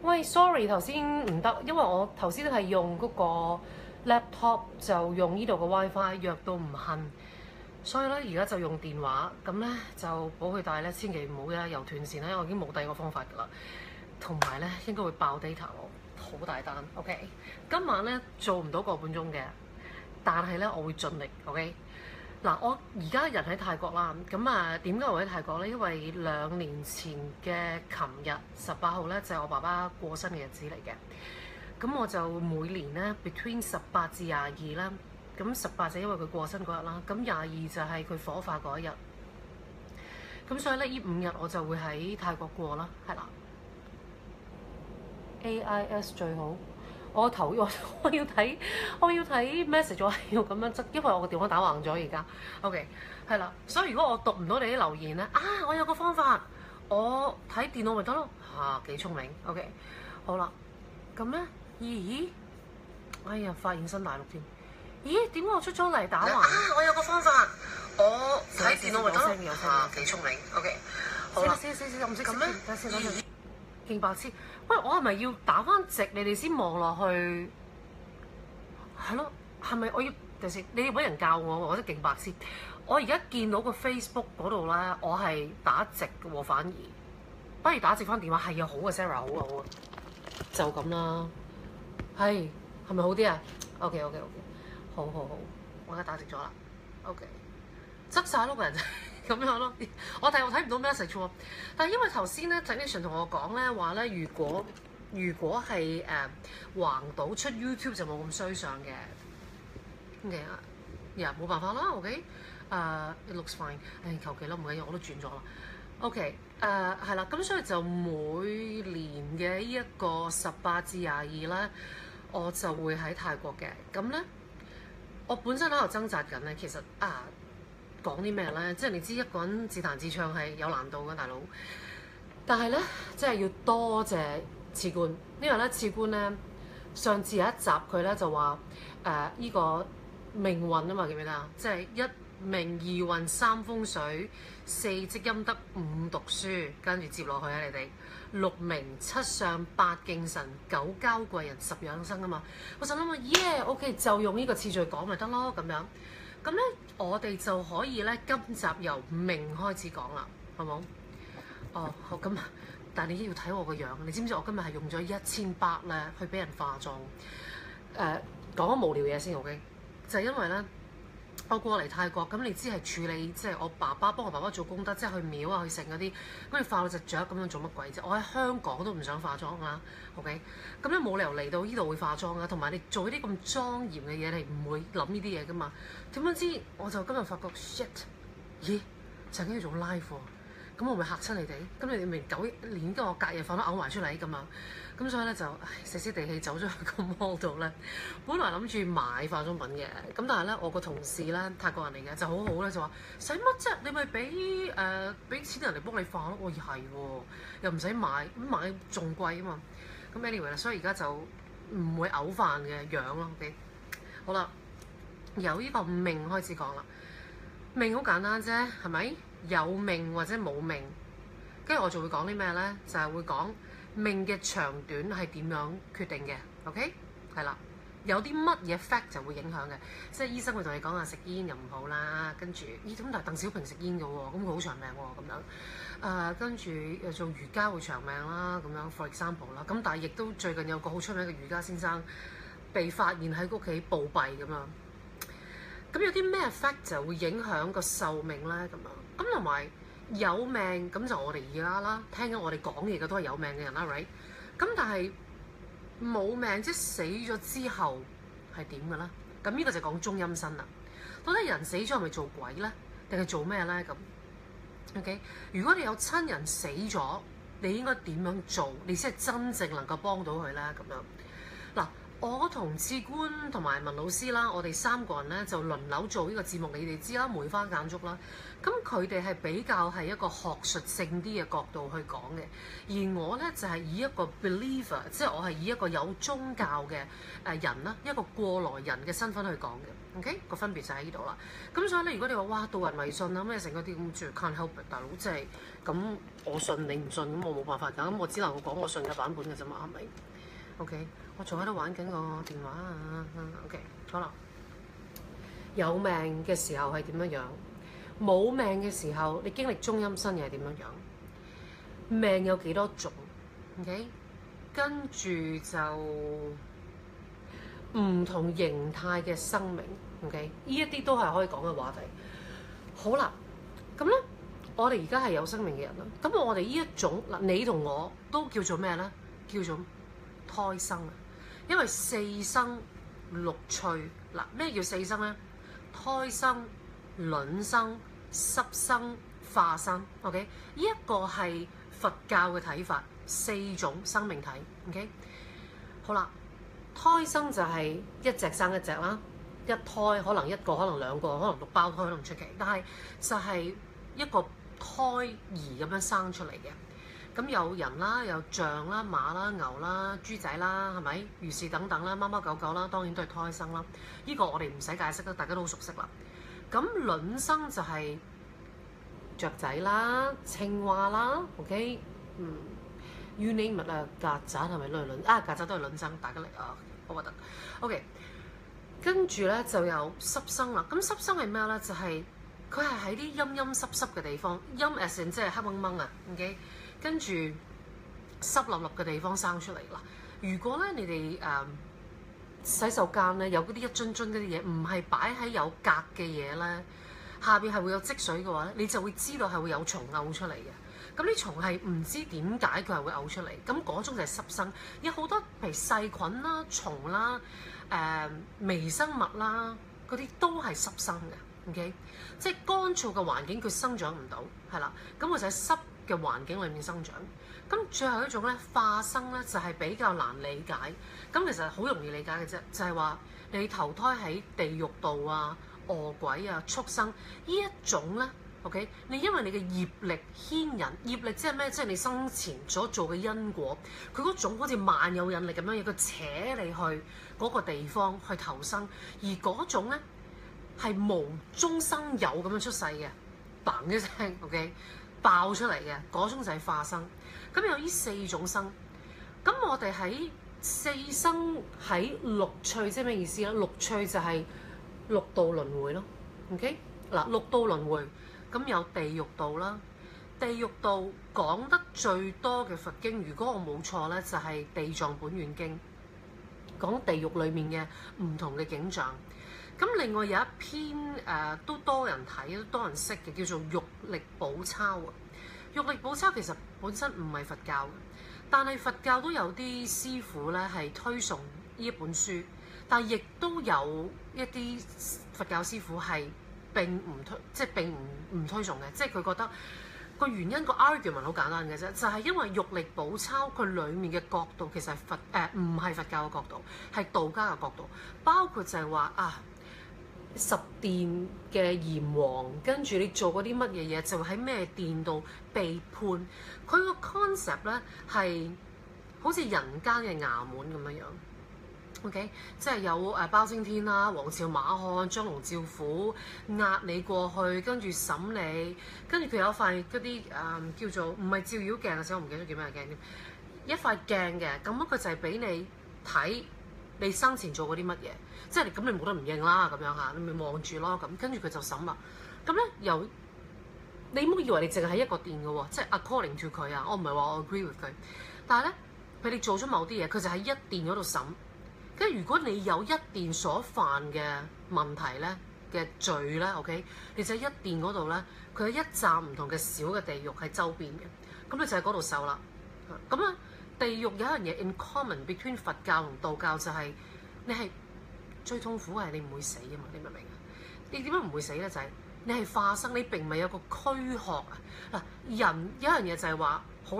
喂，sorry，頭先唔得，因為我頭先係用嗰個 laptop 就用呢度嘅 WiFi，弱到唔恨，所以咧而家就用電話，咁咧就保佢帶咧，千祈唔好咧又斷線啦，因為我已經冇第二個方法㗎啦，同埋咧應該會爆 data 咯，好大單。OK， 今晚咧做唔到個半鐘嘅，但係咧我會盡力。OK。嗱，我而家人喺泰國啦，咁啊點解我喺泰國咧？因為2年前嘅琴日18號咧就係我爸爸過身嘅日子嚟嘅，咁我就每年咧 between 18至22啦，咁18就因為佢過身嗰日啦，咁22就係佢火化嗰一日，咁所以咧呢5日我就會喺泰國過啦，係啦。AIS 最好。我要睇 message， 我係要咁樣執，因為我個電話打橫咗而家。OK， 係啦，所以如果我讀唔到你啲留言咧，我有個方法，我睇電腦咪得咯。幾聰明。OK， 好啦，咁咧，咦？哎呀，發現新大陸添。咦？點解我出咗嚟打橫？我有個方法，我睇電腦咪得咯。幾聰明。OK， 好啦，死，我唔識咁咩？等先。勁白痴！喂，我係咪要打翻直你哋先望落去？係咯，係咪我要？等先，你要揾人教我，我覺得勁白痴。我而家見到個 Facebook 嗰度咧，我係打直嘅喎，反而不如打直翻電話。係啊，好啊 ，Sarah， 好啊，好啊，就咁啦。係咪好啲啊 ？OK， 好，我而家打直咗啦。OK， 執晒咯個人。咁樣咯，我睇唔到 message 喎。但係因為頭先咧 technician 同我講咧話咧，如果係橫島出 YouTube 就冇咁衰上嘅。OK 啊，冇辦法啦。OK，it looks fine。求其啦，唔緊要，我都轉咗啦。OK，係啦，咁所以就每年嘅呢一個18至22咧，我就會喺泰國嘅。咁咧，我本身喺度掙扎緊咧，其實講啲咩咧？即係你知一個人自彈自唱係有難度嘅，大佬。但係咧，即係要多謝次官，因為咧次官咧上次有一集佢咧就話呢個命運啊嘛，記唔記得啊？即係1命2運3風水4積陰德5讀書，跟住接落去你哋6名7相8敬神9交貴人10養生啊嘛。我就諗啊，OK 就用呢個次序講咪得咯咁樣。咁咧，我哋就可以咧，今集由命開始講啦，好冇？好咁，但係你要睇我個樣，你知唔知我今日係用咗1800咧去俾人化妝？講咗無聊嘢先 ，OK？ 就係因為咧，我過嚟泰國，咁你知係處理即係我爸爸幫我爸爸做功德，即係去廟啊去食嗰啲，跟住化到隻雀咁樣做乜鬼啫？我喺香港都唔想化妝啦 ，OK？ 咁咧冇理由嚟到呢度會化妝啊，同埋你做啲咁莊嚴嘅嘢，你唔會諗呢啲嘢噶嘛？點樣知我就今日發覺 shit， 咦？曾經要做 live 喎，咁我咪嚇親你哋？咁你哋明9年跟我隔夜飯都嘔埋出嚟咁啊！咁所以咧就死死地氣走咗去個 mall 度咧，本來諗住買化妝品嘅，咁但係咧我個同事咧泰國人嚟嘅就好好咧，就話使乜啫？你咪俾錢人嚟幫你化咯。我係喎，又唔使買，咁買仲貴啊嘛。咁 anyway 啦，所以而家就唔會嘔飯嘅樣咯。OK， 好啦，由呢個命開始講啦。命好簡單啫，係咪？有命或者冇命，跟住我就會講啲咩咧？就係會講命嘅長短係點樣決定嘅。OK， 係啦，有啲乜嘢 fact 就會影響嘅，即係醫生會同你講食煙又唔好啦，跟住咁但係鄧小平食煙嘅喎，咁佢好長命喎咁樣。跟住又做瑜伽會長命啦，咁樣 for example 啦。咁但係亦都最近有個好出名嘅瑜伽先生被發現喺屋企暴斃咁樣。咁有啲咩 fact 就會影響個壽命咧？咁樣咁同埋有命咁就我哋而家啦，聽緊我哋講嘢嘅都係有命嘅人啦 ，right？ 咁但係冇命即係死咗之後係點嘅咧？咁呢個就講中陰身啦。到底人死咗係咪做鬼咧，定係做咩咧？咁 OK？ 如果你有親人死咗，你應該點樣做？你先係真正能夠幫到佢咧？咁樣嗱， 我同次官同埋文老師啦，我哋3個人咧就輪流做呢個節目，你哋知啦，梅花間竹啦。咁佢哋係比較係一個學術性啲嘅角度去講嘅，而我咧就係以一個 believer， 即係我係以一個有宗教嘅人啦，一個過來人嘅身份去講嘅。OK， 個分別就喺呢度啦。咁所以咧，如果你話哇導人迷信啊咩成嗰啲咁，就 can't help it，大佬即係咁我信你唔信，咁我冇辦法㗎，咁我只能夠講我信嘅版本嘅啫嘛，係咪 ？OK， 我仲喺度玩緊個電話啊。OK， 好啦，有命嘅時候係點樣樣？冇命嘅時候，你經歷中陰身又係點樣樣？命有幾多種 ？OK， 跟住就唔同形態嘅生命 ，OK， 呢一啲都係可以講嘅話題。好啦，咁咧，我哋而家係有生命嘅人啦。咁我哋呢一種嗱，你同我都叫做咩咧？叫做胎生啊。因為4生6趣嗱，咩叫4生咧？胎生、卵生、濕生、化生 ，OK？ 呢一個係佛教嘅睇法，4種生命體 ，OK？ 好啦，胎生就係一隻生一隻啦，一胎可能1個，可能2個，可能6胞胎都唔出奇，但係就係一個胎兒咁樣生出嚟嘅。咁有人啦，有象啦、馬啦、牛啦、豬仔啦，係咪？如是等等啦，貓貓狗狗啦，當然都係胎生啦。呢個我哋唔使解釋啦，大家都好熟悉啦。咁卵生就係雀仔啦、青蛙啦 ，OK， you name it 啊，曱甴係咪都係卵？曱甴都係卵生，大家嚟啊，好核突。OK， 跟住咧就有濕生啦。咁濕生係咩咧？就係佢係喺啲陰陰濕濕嘅地方，陰 as in 即係黑掹掹啊 ，OK。跟住濕立立嘅地方生出嚟啦。如果咧你哋洗手間咧有嗰啲一樽樽嗰啲嘢，唔係擺喺有格嘅嘢咧，下邊係會有積水嘅話咧，你就會知道係會有蟲嘔出嚟嘅。咁啲蟲係唔知點解佢係會嘔出嚟，咁嗰種就係濕生。有好多譬如細菌啦、蟲啦、微生物啦，嗰啲都係濕生嘅。OK， 即係乾燥嘅環境佢生長唔到，係啦，咁佢就喺濕嘅環境裏面生長。咁最後一種咧化生咧就係比較難理解。咁其實好容易理解嘅啫，就係話你投胎喺地獄道啊、餓鬼啊、畜生呢一種咧 ，OK？ 你因為你嘅業力牽引，業力即係咩？即係你生前所做嘅因果，佢嗰種好似萬有引力咁樣嘢，佢扯你去嗰個地方去投生，而嗰種咧係無中生有咁樣出世嘅，嘭一聲 ，OK？爆出嚟嘅嗰種就係化生。咁有呢4種生，咁我哋喺4生喺6趣，即係咩意思咧？6趣就係6道輪迴咯。OK， 嗱6道輪迴，咁有地獄道啦。地獄道講得最多嘅佛經，如果我冇錯咧，就係《地藏本願經》，講地獄裡面嘅唔同嘅景象。咁另外有一篇都多人睇、都多人識嘅，叫做《玉歷寶鈔》啊。《玉歷寶鈔》其實本身唔係佛教嘅，但係佛教都有啲師傅咧係推崇呢一本書，但係亦都有一啲佛教師傅係並唔推崇嘅，即係佢覺得個原因個 argument 好簡單嘅啫，就係因為《玉歷寶鈔》佢裡面嘅角度其實係唔係佛教嘅角度，係道家嘅角度，包括就係話十殿嘅閻王，跟住你做嗰啲乜嘢嘢，就喺咩殿度被判。佢個 concept 咧係好似人間嘅衙門咁樣樣。OK， 即係有包青天啦、王朝馬漢、張龍趙虎壓你過去，跟住審你，跟住佢有塊嗰啲叫做唔係照妖鏡啊，死我唔記得咗叫咩鏡添，一塊鏡嘅，咁佢就係俾你睇你生前做過啲乜嘢。即係咁，你冇得唔認啦，咁樣嚇，你咪望住咯，咁跟住佢就審啦。咁咧你唔好以為你淨係喺一個殿嘅喎，即係 according to 佢啊，我唔係話我 agree with 佢，但係咧佢哋做咗某啲嘢，佢就喺一殿嗰度審。跟住如果你有一殿所犯嘅問題咧嘅罪咧 ，OK， 你就喺一殿嗰度咧，佢有一紮唔同嘅小嘅地獄喺周邊嘅，咁你就喺嗰度受啦。咁啊，地獄有一樣嘢 in common between 佛教同道教就係你係。最痛苦係你唔會死啊嘛，你明唔明啊？你點解唔會死咧？就係你係化生，你並唔係有個軀殼啊。嗱，人有一樣嘢就係話，好啦，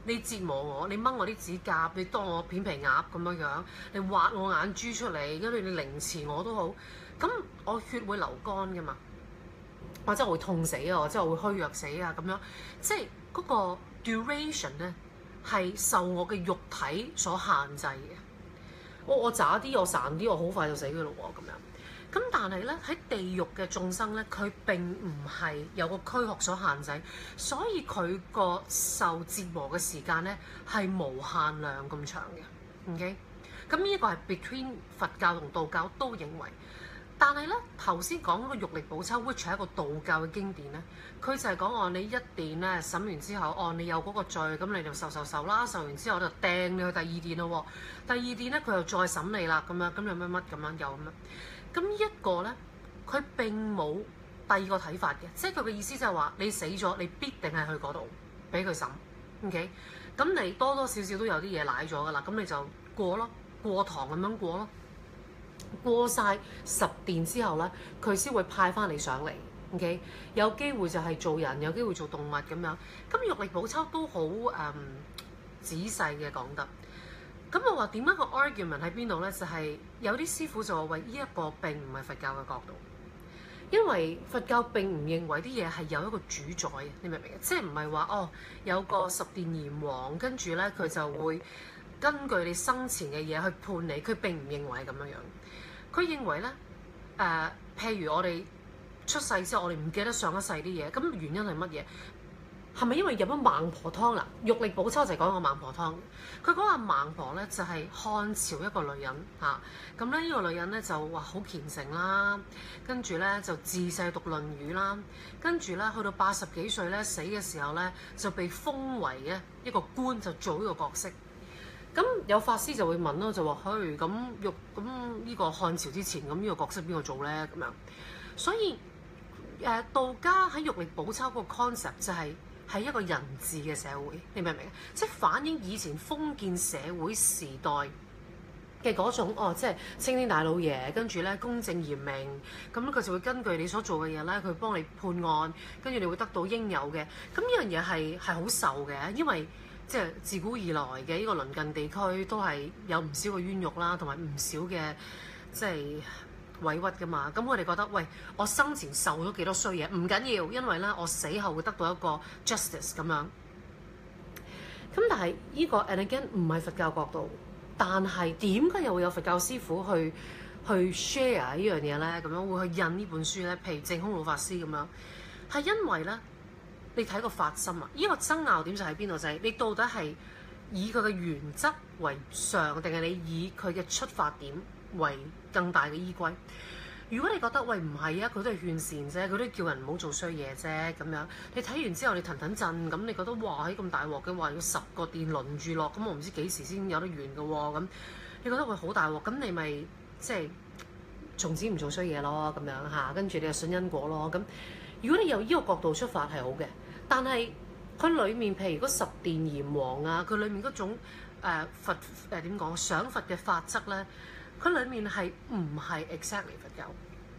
你折磨我，你掹我啲指甲，你當我片皮鴨咁樣，你挖我眼珠出嚟，跟住你凌遲我都好，咁我血會流乾噶嘛，或者我會痛死啊，或者我會虛弱死啊咁樣，即係嗰個 duration 咧係受我嘅肉體所限制嘅。我渣啲，我孱啲，我好快就死嘅咯喎咁樣。咁但係咧喺地獄嘅眾生咧，佢並唔係有個軀殼所限制，所以佢個受折磨嘅時間咧係無限量咁長嘅。OK，咁呢一個係 between 佛教同道教都認為，但係咧頭先講嗰個玉歷寶抽 which 係一個道教嘅經典咧，佢就係講你一殿咧審完之後，你有嗰個罪，咁你就受啦，受完之後就掟你去第二殿咯喎，第二殿咧佢又再審你啦，咁樣咁又乜乜咁樣又咁樣。咁呢一個咧，佢並冇第二個睇法嘅，即係佢嘅意思就係話你死咗，你必定係去嗰度俾佢審。OK，咁你多多少少都有啲嘢賴咗噶啦，咁你就過咯，過堂咁樣過咯，過晒10殿之後咧，佢先會派翻你上嚟。OK，有機會就係做人，有機會做動物咁樣。咁玉歷寶抽都好仔細嘅講得。咁我話點解個 argument 喺邊度咧？就係有啲師傅就話：喂，呢一個並唔係佛教嘅角度，因為佛教並唔認為啲嘢係有一個主宰嘅，你明唔明？即係唔係話有個10殿閻王，跟住咧佢就會根據你生前嘅嘢去判你，佢並唔認為係咁樣樣。佢認為咧譬如我哋出世之後，我哋唔記得上一世啲嘢，咁原因係乜嘢？係咪因為飲咗孟婆湯啦？玉歷寶抽就係講個孟婆湯。佢講話孟婆咧就係漢朝一個女人嚇，咁咧呢個女人咧就話好虔誠啦，跟住咧就自細讀論語啦，跟住咧去到80幾歲咧死嘅時候咧就被封為嘅一個官，就做呢個角色。咁有法師就會問咯，就話：嘿，咁呢個漢朝之前咁呢個角色邊個做咧？咁樣，所以道家喺玉歷寶抽個 concept 就係一個人治嘅社會，你明唔明啊？即係反映以前封建社會時代嘅嗰種即係青天大老爺，跟住咧公正嚴明，咁佢就會根據你所做嘅嘢咧，佢幫你判案，跟住你會得到應有嘅。咁呢樣嘢係好受嘅，因為即係自古以來嘅呢個鄰近地區都係有唔少嘅冤獄啦，同埋唔少嘅即係委屈噶嘛，咁我哋覺得，喂，我生前受咗幾多衰嘢，唔緊要，因為咧我死後會得到一個 justice 咁樣。咁但係呢個 and again 唔係佛教角度，但係點解又會有佛教師傅去 share 呢樣嘢咧？咁樣會去印呢本書咧？譬如淨空老法師咁樣，係因為咧你睇個發心啊，呢個爭拗點就喺邊度？就係你到底係以佢嘅原則為上，定係你以佢嘅出發點為更大嘅依歸？如果你覺得喂唔係啊，佢都係勸善啫，佢都叫人唔好做衰嘢啫咁樣。你睇完之後你騰騰震咁，你覺得哇喺咁大鑊嘅話要10個殿輪住落，咁我唔知幾時先有得完嘅喎咁。你覺得會好大鑊，咁你咪即係從此唔做衰嘢咯咁樣嚇，跟住你就信因果咯咁。如果你由呢個角度出發係好嘅，但係佢裡面譬如嗰10殿閻王啊，佢裡面嗰種佛點講賞罰嘅法則咧。佢裡面係唔係 exactly 佛教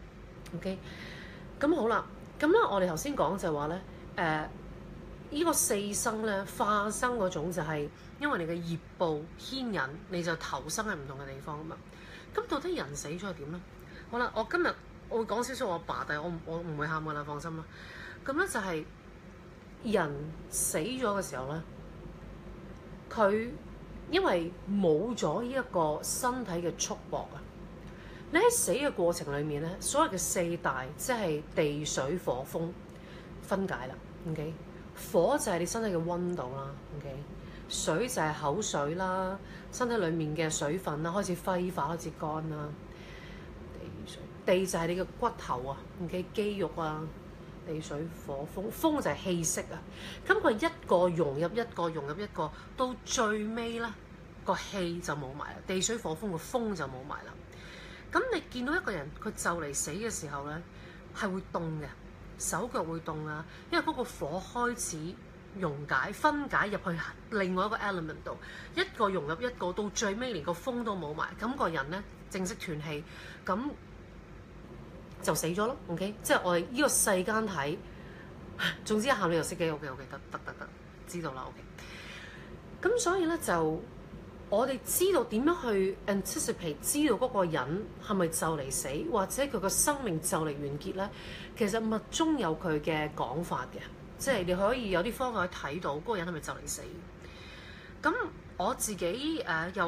？OK， 咁好啦，咁咧我哋頭先講就係話咧，呢個4生咧化生嗰種就係因為你嘅業報牽引，你就投生喺唔同嘅地方啊嘛。咁到底人死咗係點咧？好啦，我今日我會講少少我爸，但係我唔會喊噶啦，放心啦。咁咧就係人死咗嘅時候咧，佢因為冇咗呢一個身體嘅束縛啊，你喺死嘅過程裡面咧，所謂嘅4大即係地水火風分解啦。OK， 火就係你身體嘅溫度啦。OK， 水就係口水啦，身體裡面嘅水分啦開始揮發開始乾啦。地就係你嘅骨頭啊。OK， 肌肉啊。地水火風，風就係氣息啊！咁佢一個融入一個，融入一個，到最尾咧個氣就冇埋啦，地水火風個風就冇埋啦。咁你見到一個人佢就嚟死嘅時候咧，係會凍嘅，手腳會凍啊，因為嗰個火開始溶解、分解入去另外一個 element 度，一個融入一個，到最尾連個風都冇埋，咁個人咧正式斷氣，咁就死咗咯。OK， 即係我哋呢個世間睇，總之一喊你就熄機。OK， 得，知道啦。OK， 咁所以咧就我哋知道點樣去 anticipate，知道嗰個人係咪就嚟死，或者佢個生命就嚟完結咧？其實密宗有佢嘅講法嘅，即係你可以有啲方法去睇到嗰個人係咪就嚟死。咁我自己有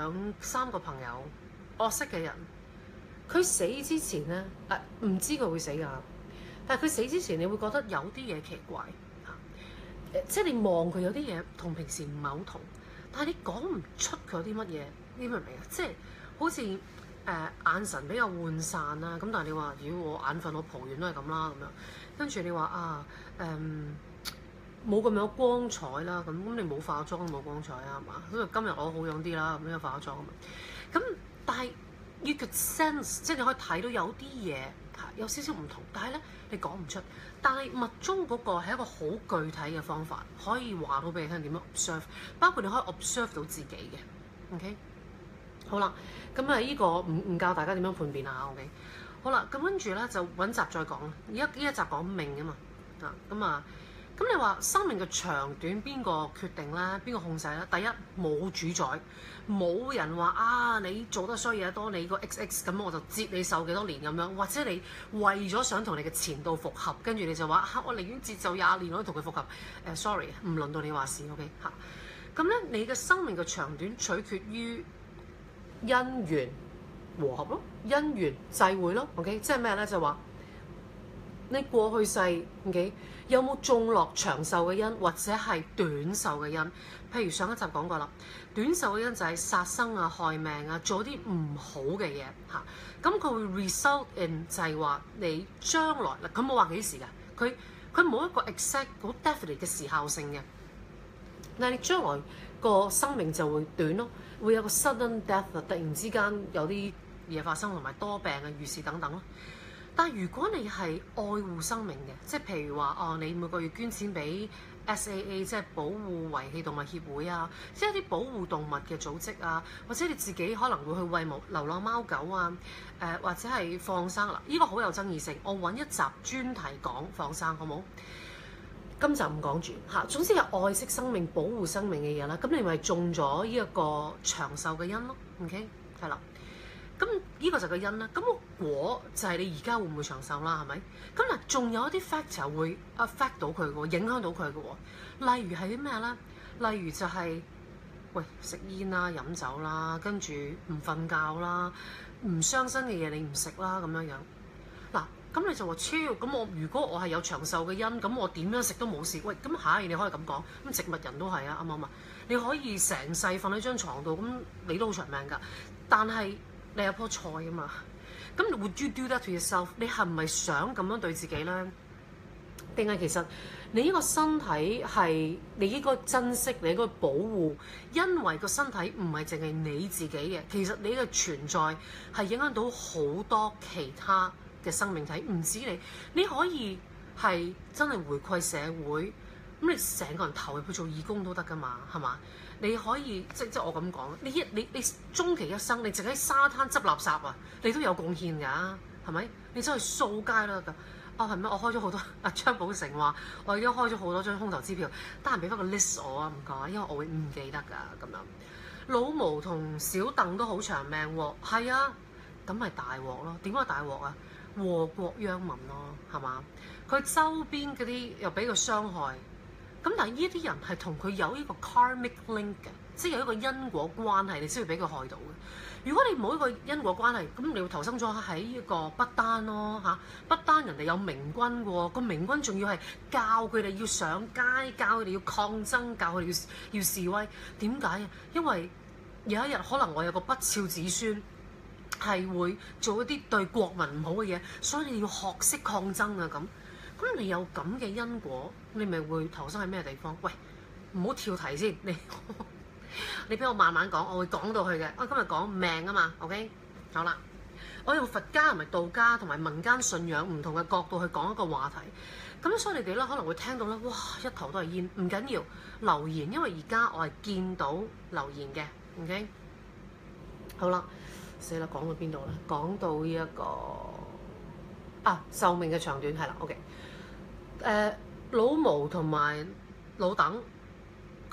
2-3個朋友，我識嘅人，佢死之前咧唔知佢會死㗎，但係佢死之前，你會覺得有啲嘢奇怪嚇，即係你望佢有啲嘢同平時唔係好同，但係你講唔出佢有啲乜嘢，你明唔明啊？即係好似眼神比較渙散啦，咁但係你話如果我眼瞓，我蒲完都係咁啦咁樣，跟住你話冇咁有光彩啦，咁你冇化妝都冇光彩啊，係嘛？所以今日我好樣啲啦，咁樣化咗妝啊嘛。咁但係 you could sense， 即係你可以睇到有啲嘢有少少唔同，但係咧你講唔出。但係密宗嗰個係一個好具體嘅方法，可以話到俾你聽點樣 observe， 包括你可以 observe 到自己嘅。OK， 好啦，咁呢個唔教大家點樣判別啊。OK， 好啦，咁跟住咧就揾集再講啦。呢一集講命啊嘛，咁你話生命嘅長短邊個決定咧？邊個控制咧？第一冇主宰，冇人話你做得衰嘢多，你個 XX 咁我就接你受幾多年咁樣，或者你為咗想同你嘅前度復合，跟住你就話我寧願接受20年我都同佢復合。Sorry， 唔輪到你話事 OK 嚇。咁咧你嘅生命嘅長短取決於因緣和合咯，因緣際會咯。OK， 即係咩咧？就話你過去世 OK。有冇種落長壽嘅因，或者係短壽嘅因？譬如上一集講過啦，短壽嘅因就係殺生啊、害命啊，做啲唔好嘅嘢嚇。咁佢會 result in 就係話你將來嗱，佢冇話幾時㗎，佢冇一個 exact 好 definite 嘅時效性嘅。但係你將來個生命就會短咯，會有個 sudden death，突然之間有啲嘢發生，同埋多病啊、遇事等等咯。但係如果你係愛護生命嘅，即係譬如話你每個月捐錢俾 SAA， 即係保護遺棄動物協會啊，即係一啲保護動物嘅組織啊，或者你自己可能會去餵牧流浪貓狗啊，或者係放生啦，呢個好有爭議性。我揾一集專題講放生，好冇？今集唔講住嚇。總之係愛惜生命、保護生命嘅嘢啦。咁你咪種咗呢一個長壽嘅因咯。OK， 係啦。咁呢個就係個因啦，咁個果就係你而家會唔會長壽啦，係咪？咁嗱，仲有一啲 factor 會 affect 到佢嘅喎，影響到佢嘅喎。例如係啲咩咧？例如就係食煙啦、飲酒啦，跟住唔瞓覺啦，唔傷身嘅嘢你唔食啦，咁樣樣。嗱，咁你就話超，咁如果我係有長壽嘅因，咁我點樣食都冇事。喂，咁你可以咁講，咁植物人都係啊，啱唔啱啊？你可以成世瞓喺張床度，咁你都好長命㗎，但係你有棵菜啊嘛，咁 would you do that to yourself？ 你係唔係想咁樣對自己咧？定係其實你呢個身體係你應該珍惜，你應該保護，因為個身體唔係淨係你自己嘅，其實你嘅存在係影響到好多其他嘅生命體，唔止你。你可以係真係回饋社會，咁你成個人投入去做義工都得㗎嘛，係嘛？你可以即我咁講，你終其一生，你淨喺沙灘執垃圾啊，你都有貢獻㗎，係咪？你真係掃街啦㗎。係咩？我開咗好多。張寶成話我已經開咗好多張空頭支票，得閒俾翻個 list 我啊，唔該，因為我會唔記得㗎咁樣。老毛同小鄧都好長命喎，係啊，咁咪大鑊咯？點解大鑊啊？禍國殃民咯，係嘛？佢周邊嗰啲又俾佢傷害。咁但係呢啲人係同佢有呢個 karmic link 嘅，即係有一個因果關係，你先會俾佢害到嘅。如果你冇一個因果關係，咁你會投生咗喺呢個不丹咯嚇。不丹人哋有明君嘅喎，個明君仲要係教佢哋要上街，教佢哋要抗爭，教佢哋要示威。點解啊？因為有一日可能我有個不肖子孫係會做一啲對國民唔好嘅嘢，所以你要學識抗爭啊咁。咁你有咁嘅因果，你咪會投生喺咩地方？喂，唔好跳題先，你俾我慢慢講，我會講到去嘅。我今日講命啊嘛 ，OK？ 好啦，我用佛家同埋道家同埋民間信仰唔同嘅角度去講一個話題。咁所以你哋咧可能會聽到咧，哇，一頭都係煙，唔緊要，留言，因為而家我係見到留言嘅 ，OK？ 好啦，死啦，講到邊度咧？講到呢一個壽命嘅長短係啦 ，OK？老毛同埋老鄧，佢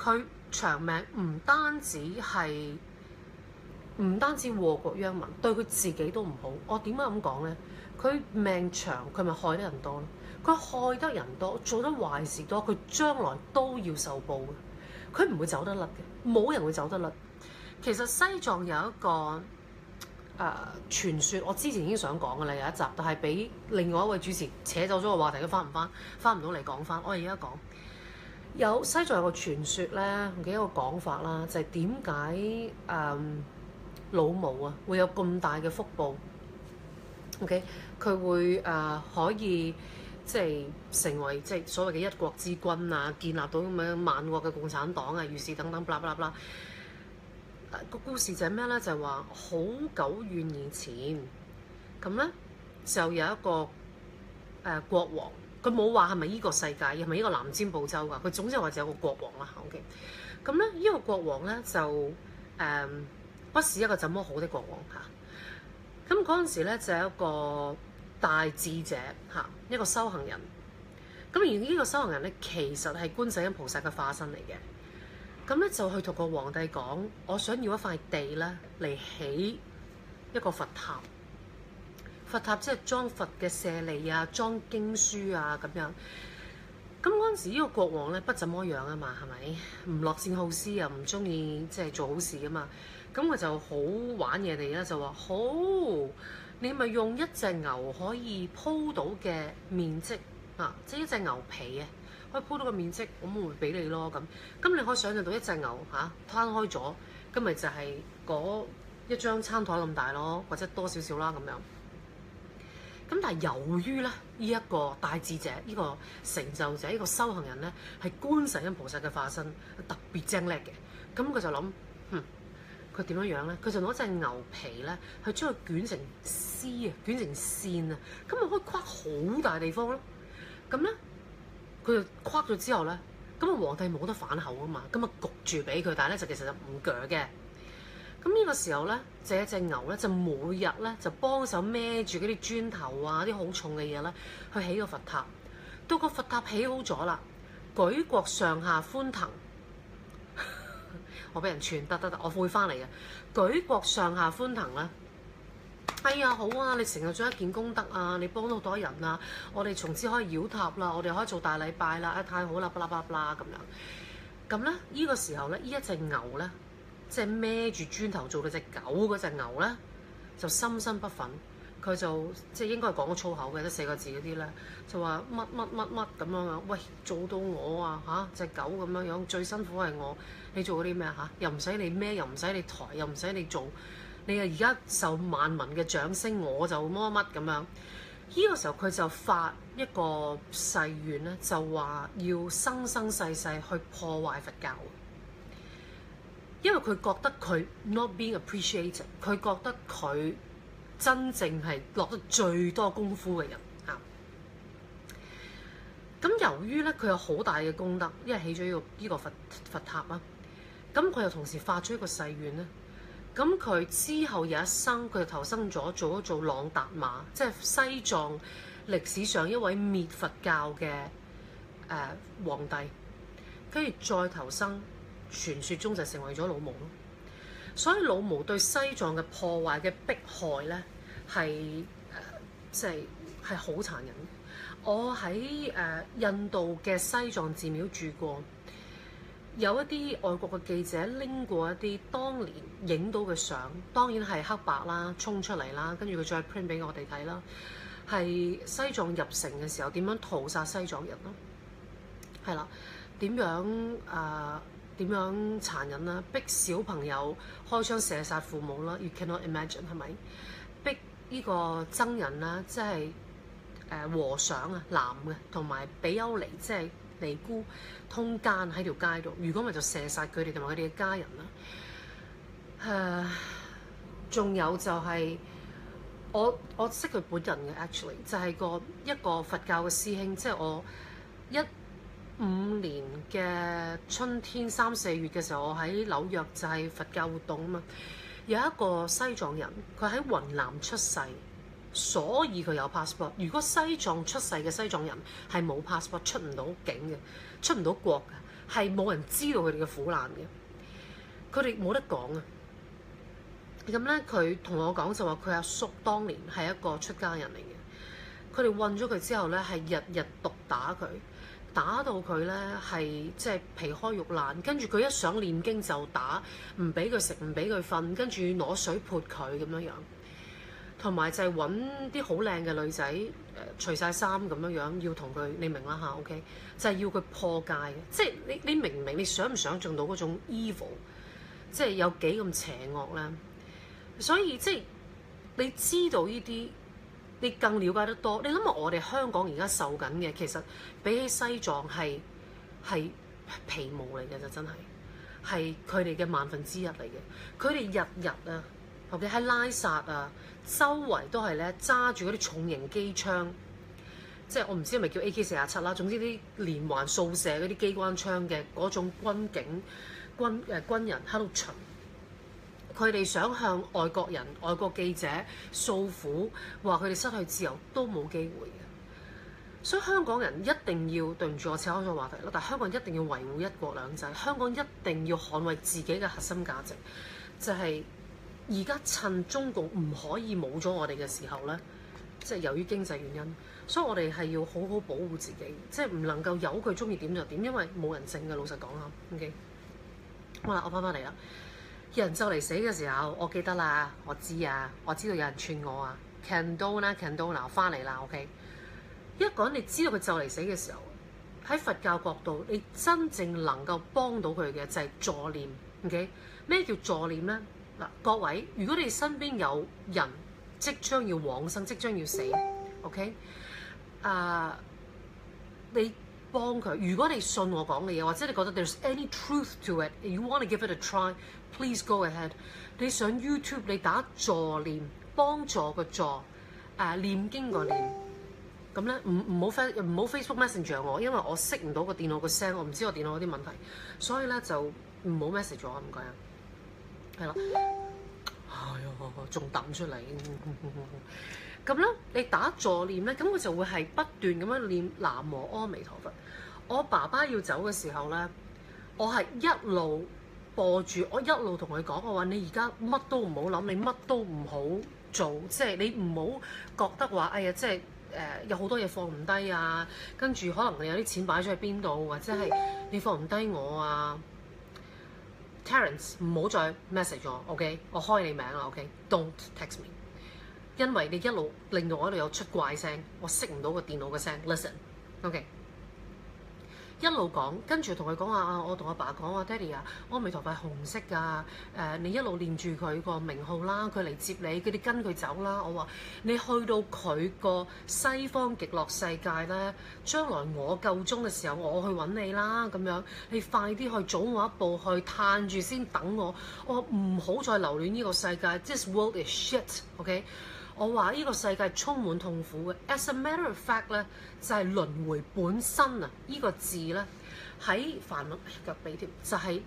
長命唔單止禍國殃民，對佢自己都唔好。我點解咁講咧？佢命長，佢咪害得人多咯？佢害得人多，做得壞事多，佢將來都要受報嘅。佢唔會走得甩嘅，冇人會走得甩。其實西藏有一個傳說，我之前已經想講嘅啦，有一集，但係俾另外一位主持扯走咗個話題，都翻唔到嚟講翻。我而家講有西藏有個傳說咧，唔記得一個講法啦，就係點解老毛啊會有咁大嘅福報 ？OK， 佢會可以即係成為即係所謂嘅一國之君啊，建立到咁樣萬國嘅共產黨啊，如是等等，blah blah blah。個故事就係咩咧？就係話好久遠以前，咁咧就有一個國王，佢冇話係咪依個世界，係咪依個南瞻部洲㗎？佢總之話就有個國王啦。OK，咁咧呢個國王咧就不是一個怎麼好的國王嚇。咁嗰陣時咧就有一個大智者嚇，一個修行人。咁而呢個修行人咧其實係觀世音菩薩嘅化身嚟嘅。咁咧就去同個皇帝講，我想要一塊地咧嚟起一個佛塔。佛塔即係裝佛嘅舍利啊，裝經書啊咁樣。咁嗰陣時呢個國王咧不怎麼樣啊嘛，係咪？唔樂善好施啊，唔中意即係做好事啊嘛。咁佢就好玩嘢哋啦，就話好，你咪用一隻牛可以鋪到嘅面積啊，即係一隻牛皮啊。可以鋪到個面積，我咪會俾你咯咁。咁你可以想象到一隻牛攤開咗，咁咪就係嗰一張餐台咁大咯，或者多少少啦咁樣。咁但係由於咧呢一個大智者，呢個成就者，呢個修行人咧係觀世音菩薩嘅化身，特別精叻嘅。咁佢就諗，佢點樣樣咧？佢就攞隻牛皮咧，去將佢捲成絲啊，捲成線啊，咁咪可以跨好大地方咯。咁咧。佢就跨咗之後咧，咁啊皇帝冇得反口啊嘛，咁啊焗住俾佢，但係咧就其實就唔鋸嘅。咁呢個時候咧，就一隻牛咧，就每日咧就幫手孭住嗰啲磚頭啊，啲好重嘅嘢咧，去起個佛塔。到個佛塔起好咗啦，舉國上下歡騰。我俾人傳得，我會翻嚟嘅。舉國上下歡騰啦。哎呀，好啊！你成日做一件功德啊，你幫到好多人啊，我哋從此可以繞塔啦，我哋可以做大禮拜啦，太好啦，巴拉巴拉咁樣。咁咧，呢個時候咧，呢一隻牛咧，即係孭住磚頭做到隻狗嗰隻牛咧，就心生不忿，佢就即係應該係講咗粗口嘅，得4個字嗰啲咧，就話乜乜乜乜咁樣啊！喂，做到我啊隻狗咁樣樣，最辛苦係我，你做嗰啲咩又唔使你孭，又唔使你抬，又唔使你做。你啊而家受萬民嘅掌聲，我就乜乜咁樣。呢個時候佢就發一個誓願咧，就話要生生世世去破壞佛教，因為佢覺得佢 not being appreciated， 佢覺得佢真正係落得最多功夫嘅人嚇。咁由於咧佢有好大嘅功德，因為起咗呢個佛塔啊，咁佢又同時發咗一個誓願咧。咁佢之後有一生，佢就投生咗做朗達瑪，即係西藏歷史上一位滅佛教嘅皇帝，跟住再投生，傳說中就成為咗老毛咯。所以老毛對西藏嘅破壞嘅迫害咧，係即係好殘忍。我喺印度嘅西藏寺廟住過。有一啲外國嘅記者拎過一啲當年影到嘅相，當然係黑白啦，衝出嚟啦，跟住佢再 print 俾我哋睇啦，係西藏入城嘅時候點樣屠殺西藏人咯，係啦，點樣殘忍啦，逼小朋友開槍射殺父母啦 ，you cannot imagine 係咪？逼呢個僧人啦，即係和尚啊，男嘅同埋比丘尼，即係尼姑通奸喺條街度，如果咪就射殺佢哋同埋佢哋嘅家人啦。仲有就係我識佢本人嘅 actually， 就係一個佛教嘅師兄，即係我15年嘅春天3、4月嘅時候，我喺紐約就係佛教活動啊嘛。有一個西藏人，佢喺雲南出世。所以佢有 passport。如果西藏出世嘅西藏人係冇 passport， 出唔到境嘅，出唔到國嘅， 係冇人知道佢哋嘅苦難嘅，佢哋冇得講啊。咁咧，佢同我講就話佢阿叔當年係一個出家人嚟嘅，佢哋韞咗佢之後咧，係日日毒打佢，打到佢咧係即係皮開肉爛，跟住佢一想唸經就打，唔俾佢食，唔俾佢瞓，跟住攞水潑佢咁樣樣，同埋就係揾啲好靚嘅女仔除晒衫咁樣樣，要同佢你明啦嚇 OK， 就係要佢破戒嘅，即係你明唔明？你想唔想像到嗰種 evil， 即係有幾咁邪惡咧？所以即係你知道呢啲，你更了解得多。你諗下，我哋香港而家受緊嘅，其實比起西藏係皮毛嚟嘅，就真係佢哋嘅萬分之一嚟嘅。佢哋日日啊，尤其喺拉薩啊，周圍都係咧揸住嗰啲重型機槍，即係我唔知係咪叫 AK-47啦。總之啲連環掃射嗰啲機關槍嘅嗰種軍人喺度巡。佢哋想向外國人、外國記者訴苦，話佢哋失去自由都冇機會嘅。所以香港人一定要，對唔住我扯開咗話題啦，但係香港人一定要維護一國兩制，香港一定要捍衛自己嘅核心價值，就係而家趁中共唔可以冇咗我哋嘅時候咧，即係由於經濟原因，所以我哋係要好好保護自己，即係唔能夠由佢中意點就點，因為冇人性嘅，老實講啦。OK， 好啦，我翻返嚟啦。有人就嚟死嘅時候，我記得啦，我知啊，我知道有人串我啊 ，Candona 翻嚟啦 ，OK。一個人你知道佢就嚟死嘅時候，喺佛教角度，你真正能夠幫到佢嘅就係助念 ，OK。咩叫助念咧？嗱，各位，如果你身邊有人即將要往生、即將要死 ，OK， 你幫佢。如果你信我講嘅嘢，或者你覺得 there's any truth to it，you want to give it a try，please go ahead。你上 YouTube 你打助念，幫助個助，念經個念。咁咧唔好 Facebook Messenger 我，因為我識唔到個電腦個聲，我唔知我電腦有啲問題，所以咧就唔好 message 我，唔該啊。係啦，哎呀，仲揼出嚟。咁咧，你打助念咧，咁佢就會係不斷咁樣念南無阿彌陀佛。我爸爸要走嘅時候咧，我係一路播住，我一路同佢講，我話你而家乜都唔好諗，你乜都唔好做，即係你唔好覺得話，哎呀，即係有好多嘢放唔低啊，跟住可能你有啲錢擺咗喺邊度，或者係你放唔低我啊。Terence 唔好再 message 我 ，OK？ 我開你名啦 ，OK？Don't text me。因為你一路令到我喺度有出怪聲，我識唔到個電腦嘅聲。Listen，OK？一路講，跟住同佢講話我同阿爸講話，爹哋啊，阿彌陀佛係紅色㗎，你一路念住佢個名號啦，佢嚟接你，佢哋跟佢走啦。我話你去到佢個西方極樂世界咧，將來我夠鐘嘅時候，我去揾你啦，咁樣你快啲去早我一步去嘆住先等我。我話唔好再留戀呢個世界 ，This world is shit，OK？我話呢個世界充滿痛苦嘅。As a matter of fact 咧，就係輪迴本身啊！呢個字咧喺梵文腳鼻添，就係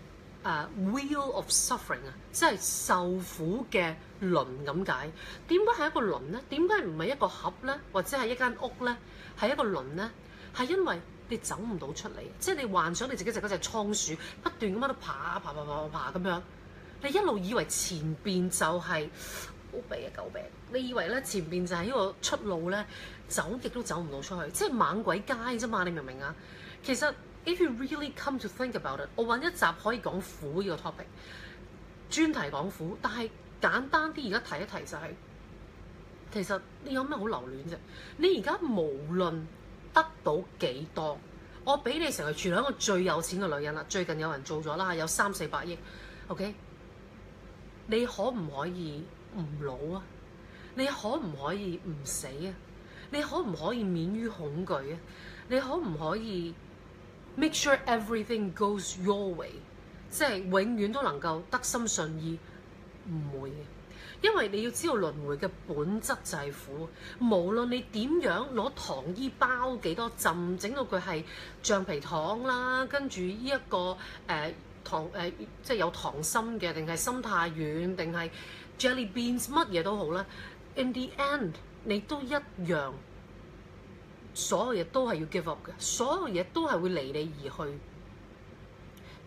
wheel of suffering 啊，即係受苦嘅輪咁解。點解係一個輪咧？點解唔係一個盒咧？或者係一間屋咧？係一個輪咧？係因為你走唔到出嚟，即係你幻想你自己就嗰隻倉鼠，不斷咁喺度爬咁樣，你一路以為前邊就係好鼻啊狗病，你以為咧前邊就係呢個出路咧，走極都走唔到出去，即係猛鬼街啫嘛，你明唔明啊？其實 if you really come to think about it， 我揾一集可以講苦呢個 topic， 專題講苦，但係簡單啲而家提一提就係，其實你有咩好留戀啫？你而家無論得到幾多，我俾你成為全香港最有錢嘅女人啦，最近有人做咗啦，有300-400億 ，OK？ 你可唔可以唔老啊？你可唔可以唔死啊？你可唔可以免於恐懼啊？你可唔可以 make sure everything goes your way， 即係永遠都能夠得心順意？唔會嘅，因為你要知道輪迴嘅本質就係苦。無論你點樣攞糖衣包幾多浸，整到佢係橡皮糖啦，跟住呢一個即係有糖心嘅，定係心太軟，定係 jelly beans 乜嘢都好啦。In the end， 你都一樣，所有嘢都係要 give up 嘅，所有嘢都係會離你而去。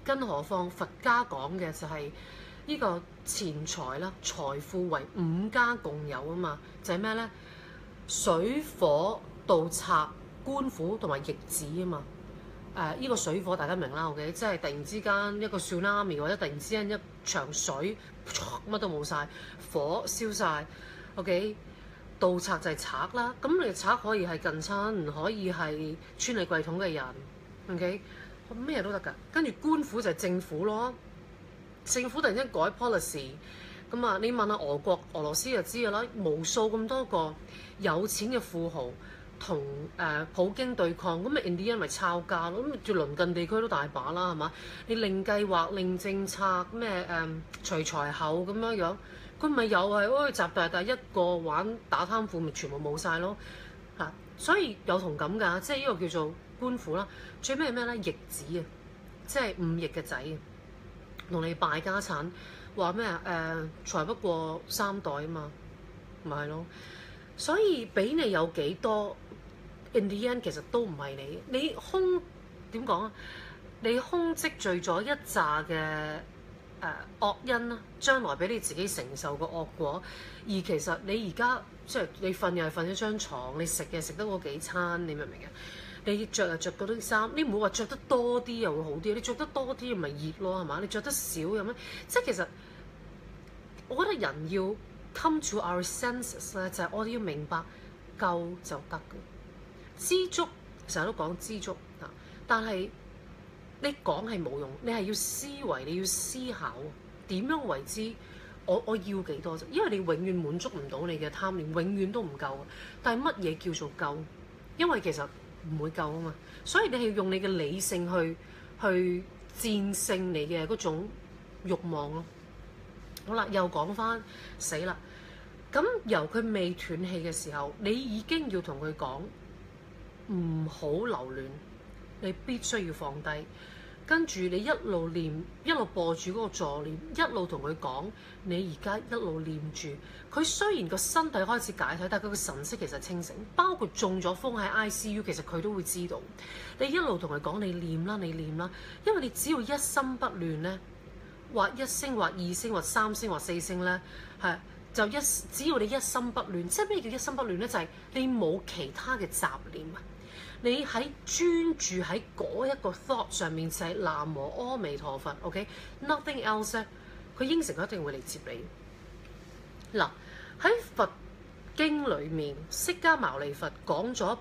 更何況佛家講嘅就係呢個錢財啦，財富為五家共有啊嘛，就係咩咧？水火盜賊官府同埋逆子啊嘛。呢個水火大家明啦 ，OK， 即係突然之間一個 tsunami 或者突然之間一場水，乜都冇晒，火燒晒 OK。盜賊就係賊啦，咁你賊可以係近親，可以係穿你櫃桶嘅人 OK， 咩都得㗎。跟住官府就係政府咯，政府突然間改 policy， 咁啊你問下俄羅斯就知㗎啦，無數咁多個有錢嘅富豪。同普京對抗，咁咪 in the end 咪抄家咯，咁住鄰近地區都大把啦，係嘛？你另計劃、另政策咩隨財口咁樣，佢咪又係習大大一個玩打貪腐，咪全部冇晒咯嚇，所以有同感㗎，即係呢個叫做官府啦。最尾係咩咧？逆子啊，即係忤逆嘅仔啊，同你敗家產，話咩財不過三代啊嘛，咪係咯。所以俾你有幾多 in the end 其實都唔係你空點講啊？你空積聚咗一紮嘅惡因啦，將來俾你自己承受個惡果。而其實你而家即係你瞓又係瞓一張床，你食又食得嗰幾餐，你明唔明啊？你着又着嗰啲衫，你唔會話着得多啲又會好啲，你着得多啲咪熱咯係嘛？你着得少咁樣，即係其實我覺得人要come to our senses 咧，就係我哋要明白夠就得嘅，知足成日都講知足啊，但係你講係冇用，你係要思維，你要思考點樣為之我要幾多啫？因為你永遠滿足唔到你嘅貪念，永遠都唔夠。但係乜嘢叫做夠？因為其實唔會夠啊嘛，所以你係用你嘅理性去戰勝你嘅嗰種慾望咯。好啦，又講翻死啦。咁由佢未斷氣嘅時候，你已經要同佢講唔好留戀，你必須要放低。跟住你一路念，一路播住嗰個助念，一路同佢講，你而家一路念住。佢雖然個身體開始解體，但係佢個神識其實清醒。包括中咗風喺 ICU，其實佢都會知道。你一路同佢講，你念啦，你念啦，因為你只要一心不亂呢，或一聲或二聲或三聲或四聲呢，係就只要你一心不亂，即係咩叫一心不亂呢？就係你冇其他嘅雜念啊！你喺專注喺嗰一個 thought 上面，就係南無阿彌陀佛 ，OK，nothing else 咧，佢應承佢一定會嚟接你。嗱，喺佛經裏面，釋迦牟尼佛講咗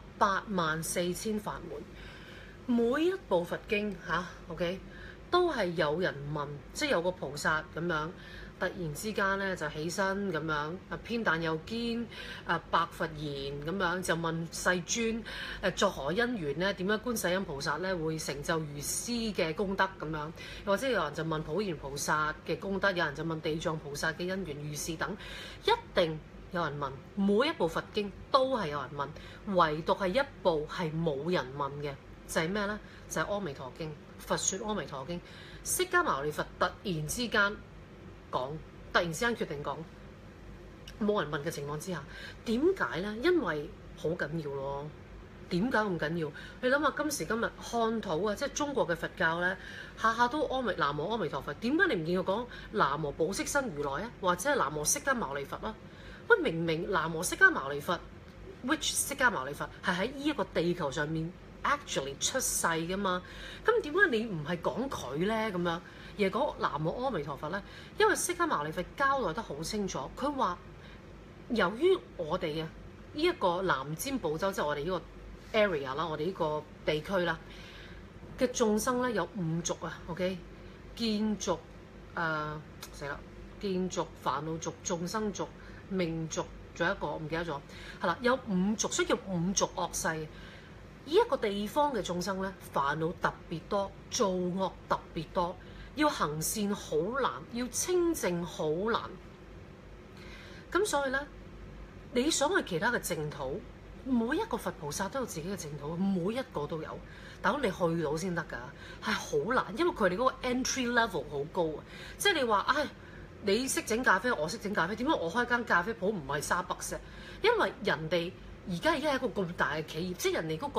84000法門，每一部佛經OK，都係有人問，即係有個菩薩咁樣。突然之間咧就起身咁樣，偏袒又堅，白佛言咁樣就問世尊，作何因緣咧？點解觀世音菩薩咧會成就如斯嘅功德咁樣？又或者有人就問普賢菩薩嘅功德，有人就問地藏菩薩嘅因緣如是等，一定有人問。每一部佛經都係有人問，唯獨係一部係冇人問嘅，就係咩咧？就係《阿彌陀經》。佛說《阿彌陀經》，釋迦牟尼佛突然之間講，突然之間決定講，冇人問嘅情況之下，點解咧？因為好緊要咯。點解咁緊要？你諗下今時今日漢土啊，即係中國嘅佛教咧，下下都南無阿彌陀佛。點解你唔見佢講南無寶積身如來啊？或者係南無釋迦牟尼佛啊？喂，明明南無釋迦牟尼佛 ，which 釋迦牟尼佛係喺呢一個地球上面 actually 出世噶嘛？咁點解你唔係講佢咧？咁樣？而係講南無阿彌陀佛咧，因為釋迦牟尼佛交代得好清楚，佢話由於我哋嘅呢一個南瞻部洲，即係我哋呢個 area 啦，我哋呢個地區啦嘅眾生咧有5族啊 ，OK， 見族死啦，見族、煩惱族、眾生族、命族，仲有一個我唔記得咗，係啦，有5族，所以叫5族惡世。呢一個地方嘅眾生咧，煩惱特別多，造惡特別多。要行善好難，要清淨好難。咁所以咧，你想去其他嘅淨土，每一個佛菩薩都有自己嘅淨土，每一個都有。但係你去到先得㗎，係好難，因為佢哋嗰個 entry level 好高啊。即係你話，你識整咖啡，我識整咖啡，點解我開間咖啡鋪唔係Starbucks啫？因為人哋而家係一個咁大嘅企業，即係人哋嗰個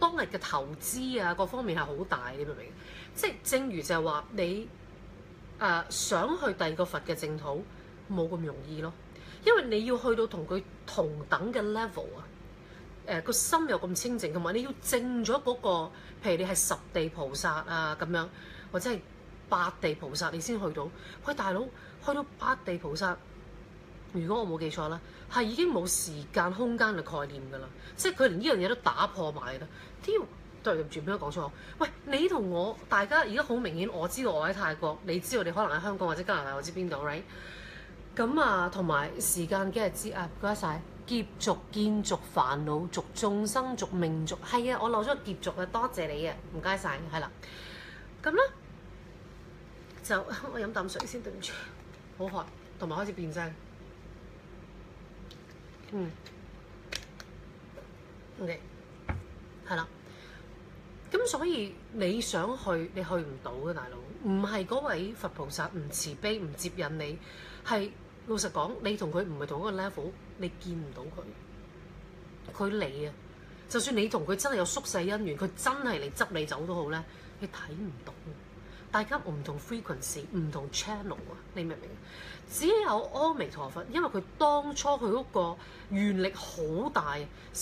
當日嘅投資啊，各方面係好大，你明唔明？即係正如就係話你想去第二個佛嘅淨土冇咁容易咯，因為你要去到同佢同等嘅 level 啊，個心又咁清淨，同埋你要證咗嗰個，譬如你係十地菩薩啊咁樣，或者係八地菩薩，你先去到。喂，大佬，去到八地菩薩，如果我冇記錯啦，係已經冇時間空間嘅概念㗎啦，即係佢連呢樣嘢都打破埋啦。對唔住，邊個講錯？喂，你同我大家而家好明顯，我知道我喺泰國，你知道你可能喺香港或者加拿大或者邊度 right？ 咁啊，同埋時間幾日知啊？唔該晒。劫續、見續、煩惱續、眾生續、命續，係啊，我漏咗劫續啊，多謝你啊，唔該晒，係啦。咁咧就我飲啖水先，對唔住，好渴，同埋開始變聲。OK， 係啦。咁所以你想去，你去唔到嘅，大佬。唔係嗰位佛菩薩唔慈悲唔接引你，係老實講，你同佢唔係同一個 level， 你見唔到佢。佢嚟啊！就算你同佢真係有宿世姻緣，佢真係嚟執你走都好咧，你睇唔到。大家唔同 frequency， 唔同 channel 啊，你明唔明？只有阿彌陀佛，因為佢當初佢嗰個願力好大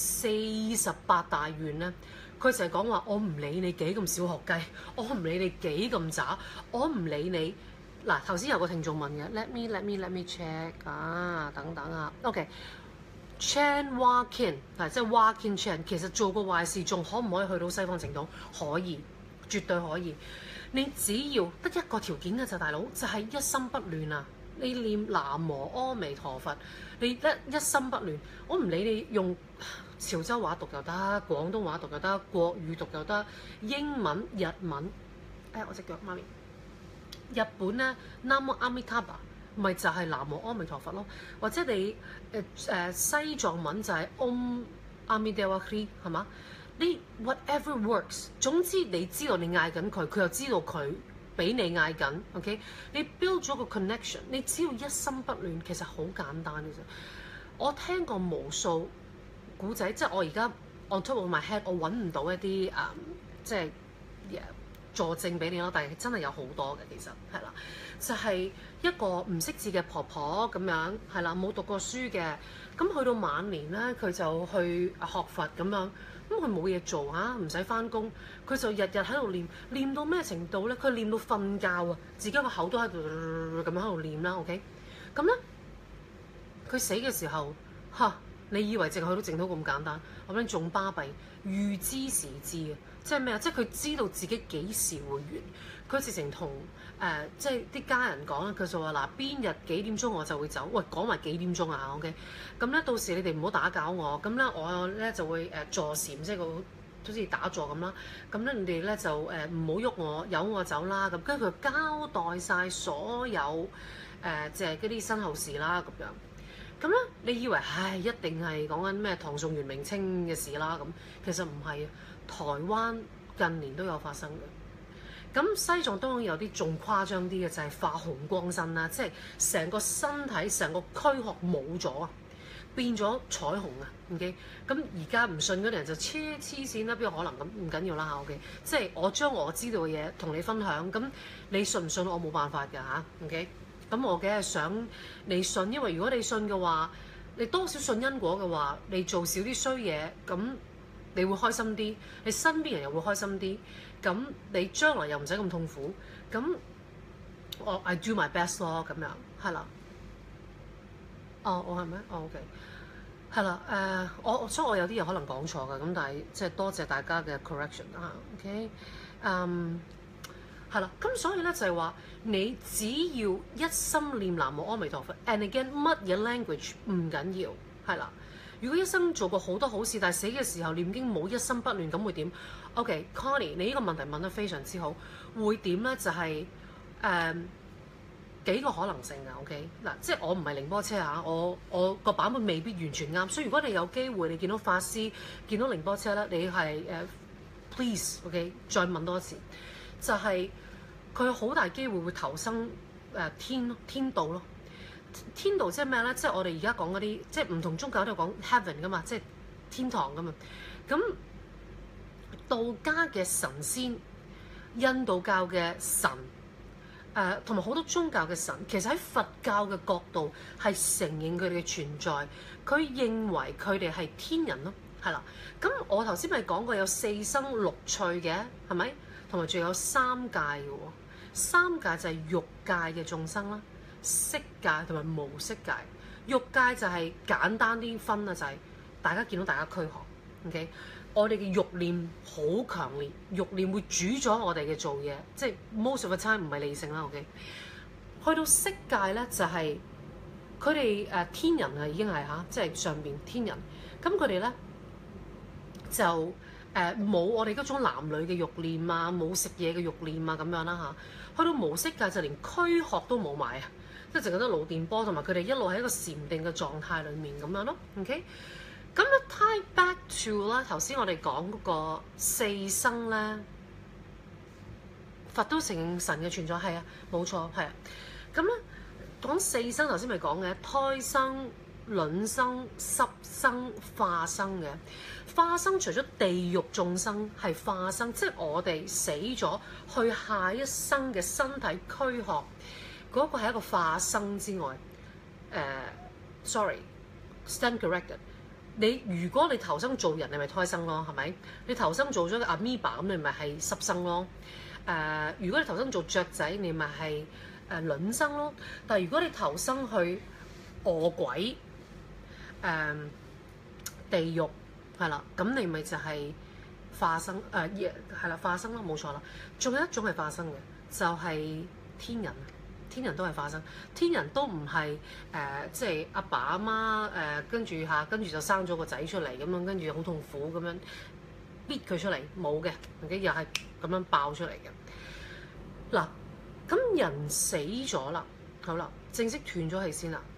，48大願咧。佢就係講話，我唔理你幾咁小學雞，我唔理你幾咁渣，我唔理你。嗱，頭先有個聽眾問嘅 ，let me check 啊，等等啊 ，OK。Chan Wakin 嗱，即係 Wakin Chan，其實做過壞事，仲可唔可以去到西方淨土？可以，絕對可以。你只要得一個條件嘅就大佬，就係一心不亂啊！你念南無阿彌陀佛，你一心不亂，我唔理你用潮州話讀又得，廣東話讀又得，國語讀又得，英文、日文，我隻腳媽咪，日本咧，南無阿彌陀佛，咪就係南無阿彌陀佛咯，或者你西藏文就係 Om Amidewakri 係嘛？你 whatever works， 總之你知道你嗌緊佢，佢又知道佢俾你嗌緊 ，OK？ 你 build 咗個 connection， 你只要一心不亂，其實好簡單嘅啫。我聽過無數古仔，即係我而家 on top of my head， 我揾唔到一啲即係佐證俾你咯。但係真係有好多嘅，其實係啦，就係一個唔識字嘅婆婆咁樣，係啦，冇讀過書嘅，咁去到晚年咧，佢就去學佛咁樣。咁佢冇嘢做啊，唔使返工，佢就日日喺度念到咩程度咧？佢念到瞓覺啊，自己個口都喺度咁樣喺度念啦。OK， 咁咧佢死嘅時候你以為淨係去到淨土咁簡單？我諗仲巴閉，預知時至啊！即係咩啊？即係佢知道自己幾時會完。佢直情同即係啲家人講啦，佢就話嗱，邊日幾點鐘我就會走。喂，講埋幾點鐘啊 ？OK， 咁咧到時你哋唔好打攪我。咁咧我咧就會坐禪，即係個好似打坐咁啦。咁咧你哋咧就唔好喐我，由我走啦。咁跟住佢交代晒所有即係嗰啲身後事啦咁樣。咁咧，你以為一定係講緊咩唐宋元明清嘅事啦？咁其實唔係啊，台灣近年都有發生嘅。咁西藏當然有啲仲誇張啲嘅，就係化紅光身啦，即係成個身體、成個軀殼冇咗啊，變咗彩虹啊。OK， 咁而家唔信嗰啲人就黐線啦，邊有可能咁？唔緊要啦嚇。OK， 即係我將我知道嘅嘢同你分享，咁你信唔信我冇辦法㗎嚇。OK。咁我嘅係想你信，因為如果你信嘅話，你多少信因果嘅話，你做少啲衰嘢，咁你會開心啲，你身邊人又會開心啲，咁你將來又唔使咁痛苦，咁我 I do my best 咯，咁樣係啦。我係咩？OK， 係啦。所以我有啲嘢可能講錯㗎，咁但係即係多謝大家嘅 correction 啊。OK，係啦，咁所以咧就係話，你只要一心念南無阿彌陀佛 ，and again 乜嘢 language 唔緊要，係啦。如果一生做過好多好事，但係死嘅時候念經冇一心不亂，咁會點 ？OK，Connie， 你呢個問題問得非常之好，會點咧？就係幾個可能性㗎。OK，嗱，即係我唔係寧波車嚇，我個版本未必完全啱，所以如果你有機會你見到法師，見到寧波車咧，你係please OK 再問多一次。就係佢好大機會會投生天道咯。天道即係咩咧？即係我哋而家講嗰啲，即係唔同宗教都有講 heaven 噶嘛，即係天堂噶嘛。咁道家嘅神仙、印度教嘅神，同埋好多宗教嘅神，其實喺佛教嘅角度係承認佢哋嘅存在，佢認為佢哋係天人咯，係啦。咁我頭先咪講過有四生六趣嘅，係咪？同埋仲有三界嘅喎，三界就係欲界嘅眾生啦，色界同埋無色界。欲界就係簡單啲分啦，就係大家見到大家軀殼 ，OK。我哋嘅慾念好強烈，慾念會主咗我哋嘅做嘢，即係 most of the time 唔係理性啦。OK，去到色界咧就係佢哋天人啊，已經係嚇，即係上邊天人。咁佢哋咧就冇我哋嗰種男女嘅慾念啊，冇食嘢嘅慾念啊咁樣啦嚇。去到無色界就連軀殼都冇埋啊，即係淨係得腦電波，同埋佢哋一路喺一個禪定嘅狀態裡面咁樣咯。OK。咁咧 tie back to 啦，頭先我哋講嗰個四生咧，佛都承認神嘅存在，係啊，冇錯，係啊。咁咧講四生，頭先咪講嘅胎生、卵生、濕生、化生嘅。化生除咗地獄眾生係化生，即係我哋死咗去下一生嘅身體軀殼，嗰個係一個化生之外，sorry，stand corrected。如果你投生做人，你咪胎生咯，係咪？你投生做咗個 amoeba 咁，你咪係濕生咯。如果你投生做雀仔，你咪係卵生咯。但係如果你投生去餓鬼、地獄，係啦，咁你咪就係化生係啦，化生咯，冇錯啦。仲有一種係化生嘅，就係天人。天人都係化生，天人都唔係即係阿爸阿媽跟住就生咗個仔出嚟咁樣，跟住好痛苦咁樣搣佢出嚟，冇嘅，又係咁樣爆出嚟嘅。嗱，咁人死咗啦，好啦，正式斷咗氣先啦。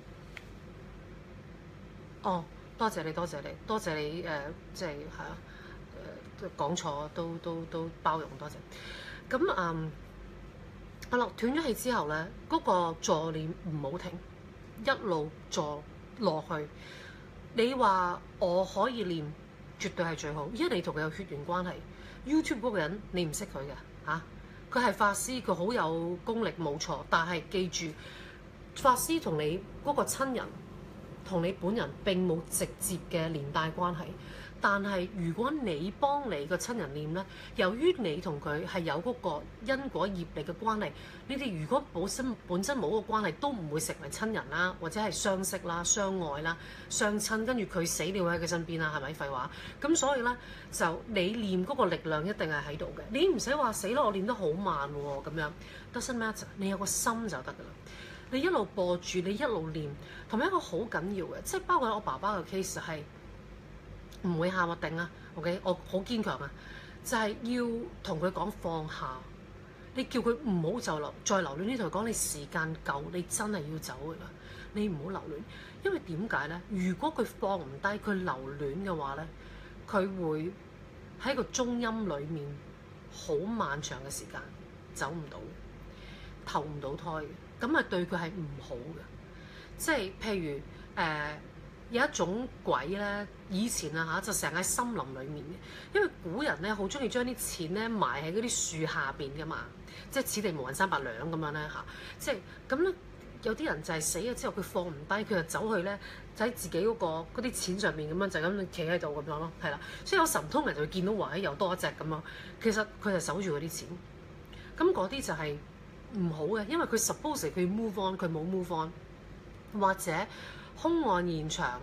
哦，多謝你，即係係啊，講錯都包容，多謝。咁好啦，斷咗氣之後咧，嗰個助念唔好停，一路助落去。你話我可以念，絕對係最好，因為你同佢有血緣關係。YouTube 嗰個人你唔識佢嘅嚇，佢係法師，佢好有功力冇錯，但係記住，法師同你嗰個親人同你本人並冇直接嘅連帶關係。但係如果你幫你個親人念咧，由於你同佢係有嗰個因果業力嘅關係，你哋如果本身冇個關係，都唔會成為親人啦，或者係相識啦、相愛啦、相親，跟住佢死了喺佢身邊啦，係咪廢話？咁所以咧，就你念嗰個力量一定係喺度嘅，你唔使話死咯，我念得好慢喎咁樣。Doesn't matter，你有個心就得㗎啦。你一路播住，你一路念，同埋一個好緊要嘅，即係包括我爸爸嘅 case 係。唔會喊我頂啊 ，OK， 我好堅強啊，就係要同佢講放下。你叫佢唔好再留戀，呢同佢講你時間夠，你真係要走㗎啦，你唔好留戀。因為點解咧？如果佢放唔低，佢留戀嘅話咧，佢會喺個中陰裡面好漫長嘅時間走唔到，投唔到胎嘅，咁啊對佢係唔好嘅。即係譬如有一種鬼咧，以前啊就成日喺森林裡面嘅，因為古人咧好中意將啲錢咧埋喺嗰啲樹下邊噶嘛，即係此地無銀三百兩咁樣咧嚇，即係咁咧有啲人就係死咗之後佢放唔低，佢就走去咧就喺自己嗰啲錢上面咁樣就咁企喺度咁樣咯，係啦，所以有神通人就會見到話又多一隻咁咯，其實佢就守住嗰啲錢，咁嗰啲就係唔好嘅，因為佢 suppose 佢 move on， 佢冇 move on， 或者。兇案現場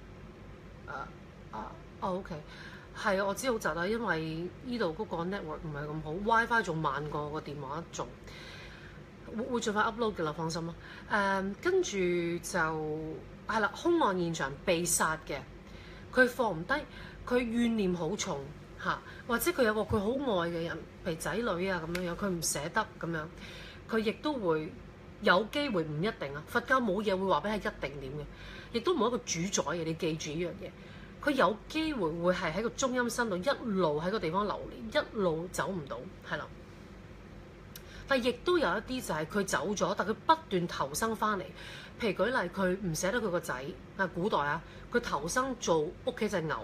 OK， 係啊，我知好窒啊，因為呢度嗰個 network 唔係咁好 ，WiFi 仲慢過個電話仲，會盡快 upload 嘅啦，放心啦。跟住就係啦，兇案現場被殺嘅，佢放唔低，佢怨念好重嚇，或者佢有個佢好愛嘅人，譬如仔女啊咁樣樣，佢唔捨得咁樣，佢亦都會。有機會唔一定啊，佛教冇嘢會話俾你一定點嘅，亦都冇一個主宰嘅，你記住呢樣嘢。佢有機會會係喺個中陰身度一路喺個地方流連，一路走唔到，係啦。但係亦都有一啲就係佢走咗，但佢不斷投生翻嚟。譬如舉例，佢唔捨得佢個仔啊，古代啊，佢投生做屋企隻牛，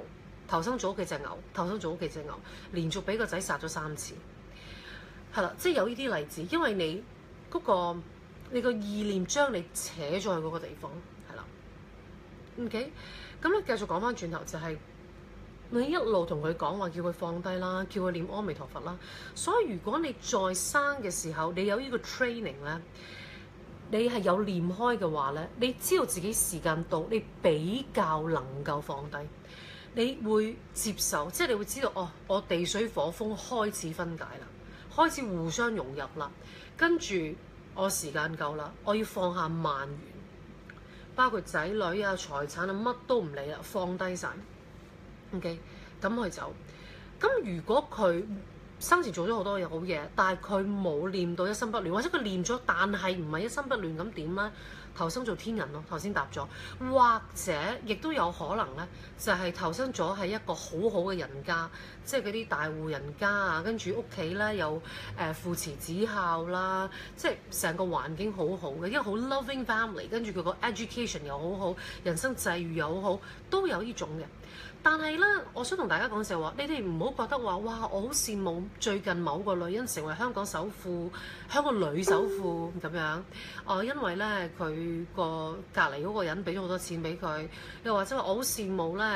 投生咗屋企隻牛，投生咗屋企隻牛，連續俾個仔殺咗3次，係啦，即係有呢啲例子，因為你你個意念將你扯咗去嗰個地方，係啦。OK， 咁你繼續講翻轉頭就係、你一路同佢講話，叫佢放低啦，叫佢念阿彌陀佛啦。所以如果你再生嘅時候，你有呢個 training 咧，你係有念開嘅話咧，你知道自己時間到，你比較能夠放低，你會接受，即係你會知道哦，我地水火風開始分解啦，開始互相融入啦，跟住我時間夠啦，我要放下萬緣，包括仔女啊、財產啊，乜都唔理啦，放低晒。OK， 咁佢走。咁如果佢生前做咗好多嘢好嘢，但係佢冇念到一心不亂，或者佢念咗，但係唔係一心不亂，咁點咧？投生做天人咯，頭先答咗。或者亦都有可能咧，就係投生咗係一個好好嘅人家，即係嗰啲大戶人家啊，跟住屋企咧有父慈子孝啦，即係成個環境好好嘅，一個好 loving family， 跟住佢個 education 又好好，人生際遇又好好，都有呢種嘅。但係咧，我想同大家講就係話，你哋唔好覺得話，哇！我好羨慕最近某個女人成為香港首富、香港女首富咁樣。因為咧佢個隔離嗰個人俾咗好多錢俾佢，又或者話我好羨慕咧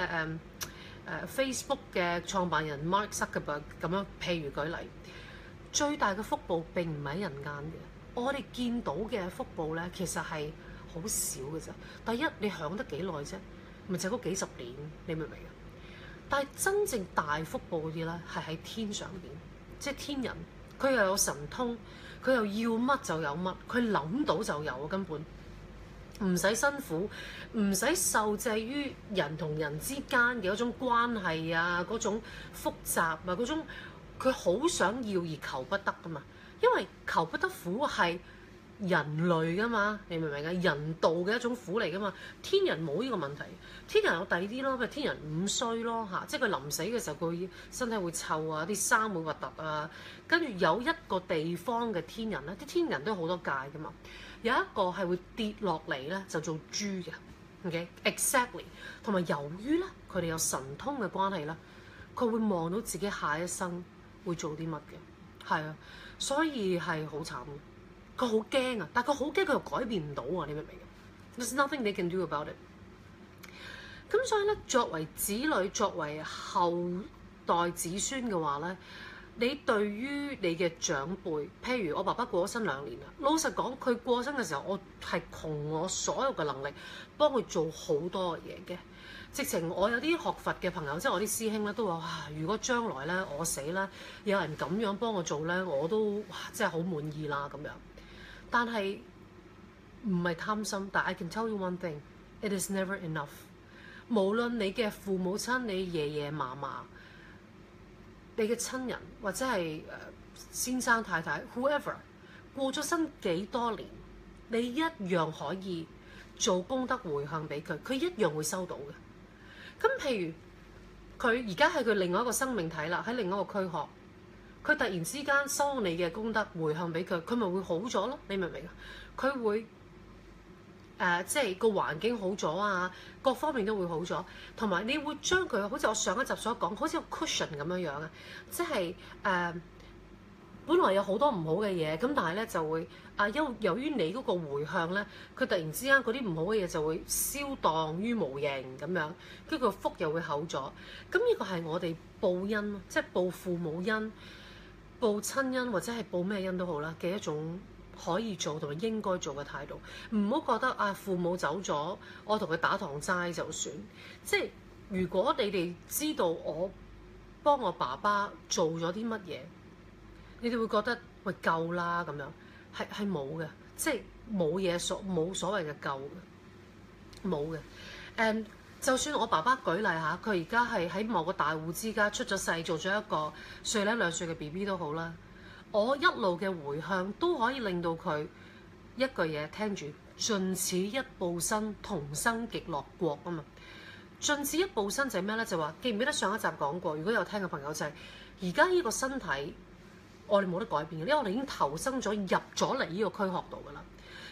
Facebook 嘅創辦人 Mark Zuckerberg 咁樣。譬如舉例，最大嘅福報並唔係喺人間嘅，我哋見到嘅福報咧其實係好少嘅啫。第一，你享得幾耐啫？咪就係嗰幾十年，你明唔明啊？但係真正大福報嗰啲咧，係喺天上邊，即係天人，佢又有神通，佢又要乜就有乜，佢諗到就有，根本唔使辛苦，唔使受制於人同人之間嘅嗰種關係啊，嗰種複雜啊，嗰種佢好想要而求不得噶嘛，因為求不得苦係人類噶嘛，你明唔明啊？人道嘅一種苦嚟噶嘛，天人冇呢個問題，天人有第二啲咯，譬如天人五衰咯嚇，即係佢臨死嘅時候佢身體會臭啊，啲衫會核突啊，跟住有一個地方嘅天人咧，啲天人都好多界噶嘛，有一個係會跌落嚟咧就做豬嘅 ，OK，exactly， 同埋由於咧佢哋有神通嘅關係啦，佢會望到自己下一生會做啲乜嘅，係啊，所以係好慘。佢好驚啊！但係佢好驚，佢又改變唔到啊！你明唔明啊？There's nothing they can do about it。咁所以咧，作為子女、作為後代子孫嘅話咧，你對於你嘅長輩，譬如我爸爸過咗身2年啦，老實講，佢過身嘅時候，我係窮我所有嘅能力幫佢做好多嘅嘢嘅。直情我有啲學佛嘅朋友，即係我啲師兄咧，都話：哇！如果將來咧我死咧，有人咁樣幫我做咧，我都哇真係好滿意啦咁樣。但係唔係貪心，但 I can tell you one thing, it is never enough。無論你嘅父母親、你爺爺嫲嫲、你嘅親人或者係先生太太 whoever 過咗身幾多年，你一樣可以做功德回向俾佢，佢一樣會收到嘅。咁譬如佢而家係佢另外一個生命體啦，喺另一個軀殼。佢突然之間收你嘅功德回向俾佢，佢咪會好咗咯？你明唔明啊？佢會即係個環境好咗啊，各方面都會好咗，同埋你會將佢好似我上一集所講，好似個 cushion 咁樣樣啊，即係本來有好多唔好嘅嘢，咁但係咧就會由於你嗰個回向咧，佢突然之間嗰啲唔好嘅嘢就會消蕩於無形咁樣，跟住個福又會厚咗。咁呢個係我哋報恩，即係報父母恩。報親恩或者係報咩恩都好啦嘅一種可以做同埋應該做嘅態度，唔好覺得父母走咗，我同佢打堂齋就算。即係如果你哋知道我幫我爸爸做咗啲乜嘢，你哋會覺得喂夠啦咁樣，係冇嘅，即係冇所謂嘅夠嘅，冇嘅。就算我爸爸舉例下，佢而家係喺某個大戶之家出咗世，做咗一個1、2歲嘅 BB 都好啦。我一路嘅回向都可以令到佢一句嘢聽住，盡此一報身，同生極樂國啊嘛。盡此一報身就係咩咧？就話記唔記得上一集講過？如果有聽嘅朋友就係而家呢個身體，我哋冇得改變嘅，因為我哋已經投生咗入咗嚟呢個軀殼度噶啦。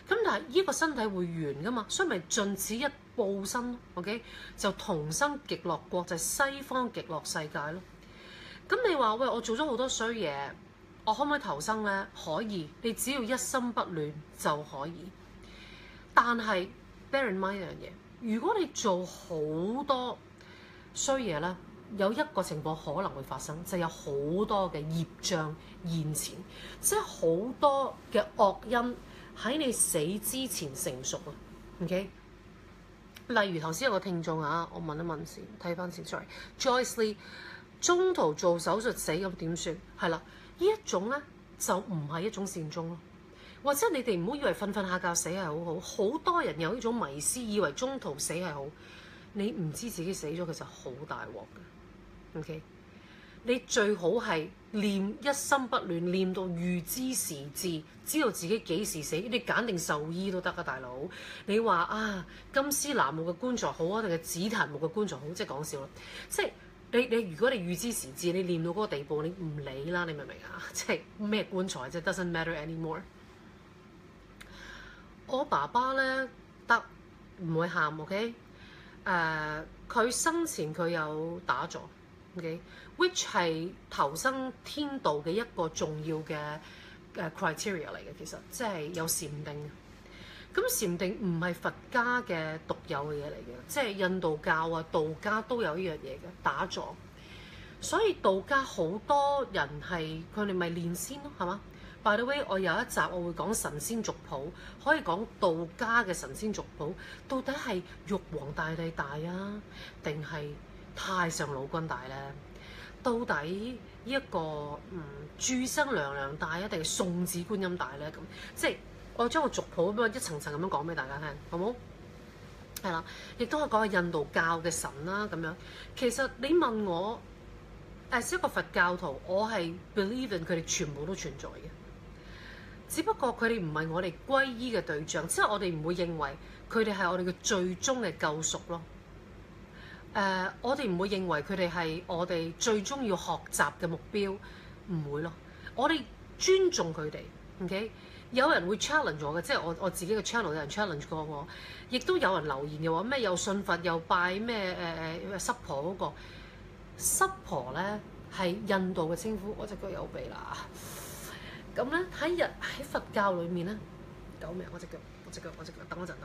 咁但係呢個身體會完噶嘛，所以咪盡此一報身咯。OK， 就同生極樂國，就係西方極樂世界咯。咁你話喂，我做咗好多衰嘢，我可唔可以投生咧？可以，你只要一心不亂就可以。但係 bear in mind 一樣嘢，如果你做好多衰嘢咧，有一個情況可能會發生，就有好多嘅業障現前，即係好多嘅惡因喺你死之前成熟啊。OK， 例如頭先有個聽眾啊，我問一問先，睇翻先 ，sorry，Joyce Lee 中途做手術死咁點算？係啦，呢一種咧就唔係一種善終咯。或者你哋唔好以為瞓瞓下覺死係好好，好多人有呢種迷思，以為中途死係好，你唔知自己死咗其實好大鑊嘅。OK， 你最好係念一心不亂，念到預知時至，知道自己幾時死。你揀定壽衣都得啊，大佬。你話啊，金絲楠木嘅棺材好啊，定係紫檀木嘅棺材好？即係講笑啦。即係你如果你預知時至，你念到嗰個地步，你唔理啦，你明唔明啊？即係咩棺材啫 ，doesn't matter anymore。我爸爸咧得唔會喊 ，OK？ 佢生前佢有打坐。OK，which 係投生天道嘅一個重要嘅criteria 嚟嘅，其實即係有禪定。咁禪定唔係佛家嘅獨有嘅嘢嚟嘅，即係印度教啊、道家都有呢樣嘢嘅打坐。所以道家好多人係佢哋咪練仙咯，係嘛？By the way， 我有一集我會講神仙族譜，可以講道家嘅神仙族譜，到底係玉皇大帝大啊，定係太上老君大咧？到底呢一個註生娘娘大啊，定係送子觀音大咧？咁即係我將個族譜咁樣一層層咁樣講俾大家聽，好冇？係啦，亦都可以講下印度教嘅神啦咁樣。其實你問我，as一個佛教徒，我係 believe in 佢哋全部都存在嘅，只不過佢哋唔係我哋皈依嘅對象，即係我哋唔會認為佢哋係我哋嘅最終嘅救贖咯。我哋唔會認為佢哋係我哋最終要學習嘅目標，唔會咯。我哋尊重佢哋 ，OK？ 有人會 challenge 我嘅，即係我自己嘅 channel 有人 challenge 過我，亦都有人留言嘅話咩又信佛又拜咩濕婆嗰個濕婆咧係印度嘅稱呼，我隻腳有鼻啦。咁咧喺佛教裏面咧，救命！我隻腳，等我陣。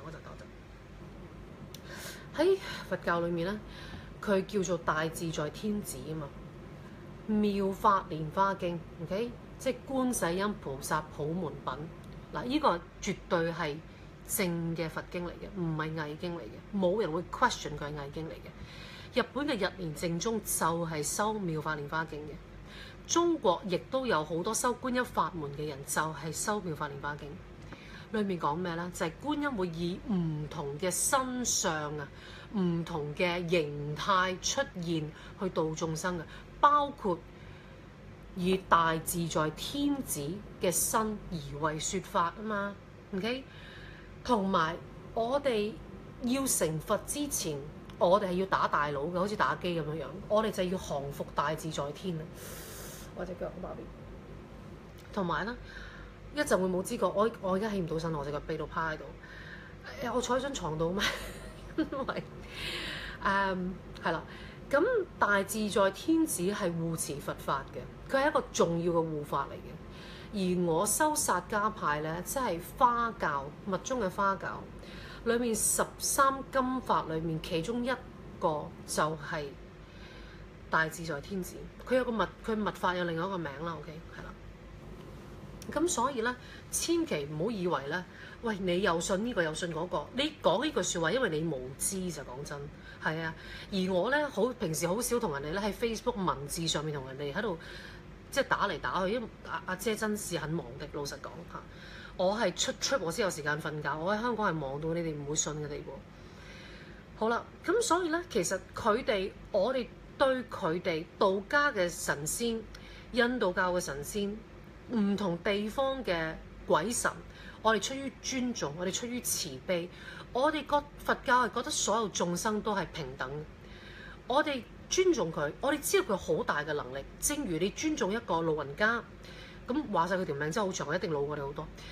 喺佛教裏面咧，佢叫做大自在天子啊嘛，《妙法蓮華經》，OK， 即係觀世音菩薩普門品。嗱，呢個絕對係正嘅佛經嚟嘅，唔係偽經嚟嘅，冇人會 question 佢係偽經嚟嘅。日本嘅日蓮正宗就係修《妙法蓮華經》嘅，中國亦都有好多修觀音法門嘅人就係修《妙法蓮華經》。裏面講咩咧？就係觀音會以唔同嘅身相啊，唔同嘅形態出現去度眾生嘅，包括以大自在天子嘅身而為説法啊嘛。OK， 同埋我哋要成佛之前，我哋係要打大佬嘅，好似打機咁樣樣。我哋就要降服大自在天啊！我隻腳好麻痹，同埋咧。一陣會冇知覺，我而家起唔到身，我隻腳痹到趴喺度。我坐喺張床度咩？因為係啦，咁大自在天子係護持佛法嘅，佢係一個重要嘅護法嚟嘅。而我修薩迦派咧，即係花教密宗嘅花教，裏面13金法裏面其中一個就係大自在天子。佢有個佢密法有另外一個名啦。OK， 係啦。咁所以咧，千祈唔好以為咧，喂，你又信呢個又信嗰個，你講呢句説話，因為你無知就講真係啊。而我咧平時好少同人哋咧喺 Facebook 文字上面同人哋喺度即係打嚟打去，因為阿姐真是很忙的，老實講嚇。我係出 trip 我先有時間瞓覺，我喺香港係忙到你哋唔會信嘅地步。好啦，咁所以咧，其實我哋對佢哋道家嘅神仙、印度教嘅神仙。唔同地方嘅鬼神，我哋出於尊重，我哋出於慈悲，我哋佛教係覺得所有眾生都係平等。我哋尊重佢，我哋知道佢好大嘅能力。正如你尊重一個老人家，咁話晒佢條命真係好長，一定老過我哋好多。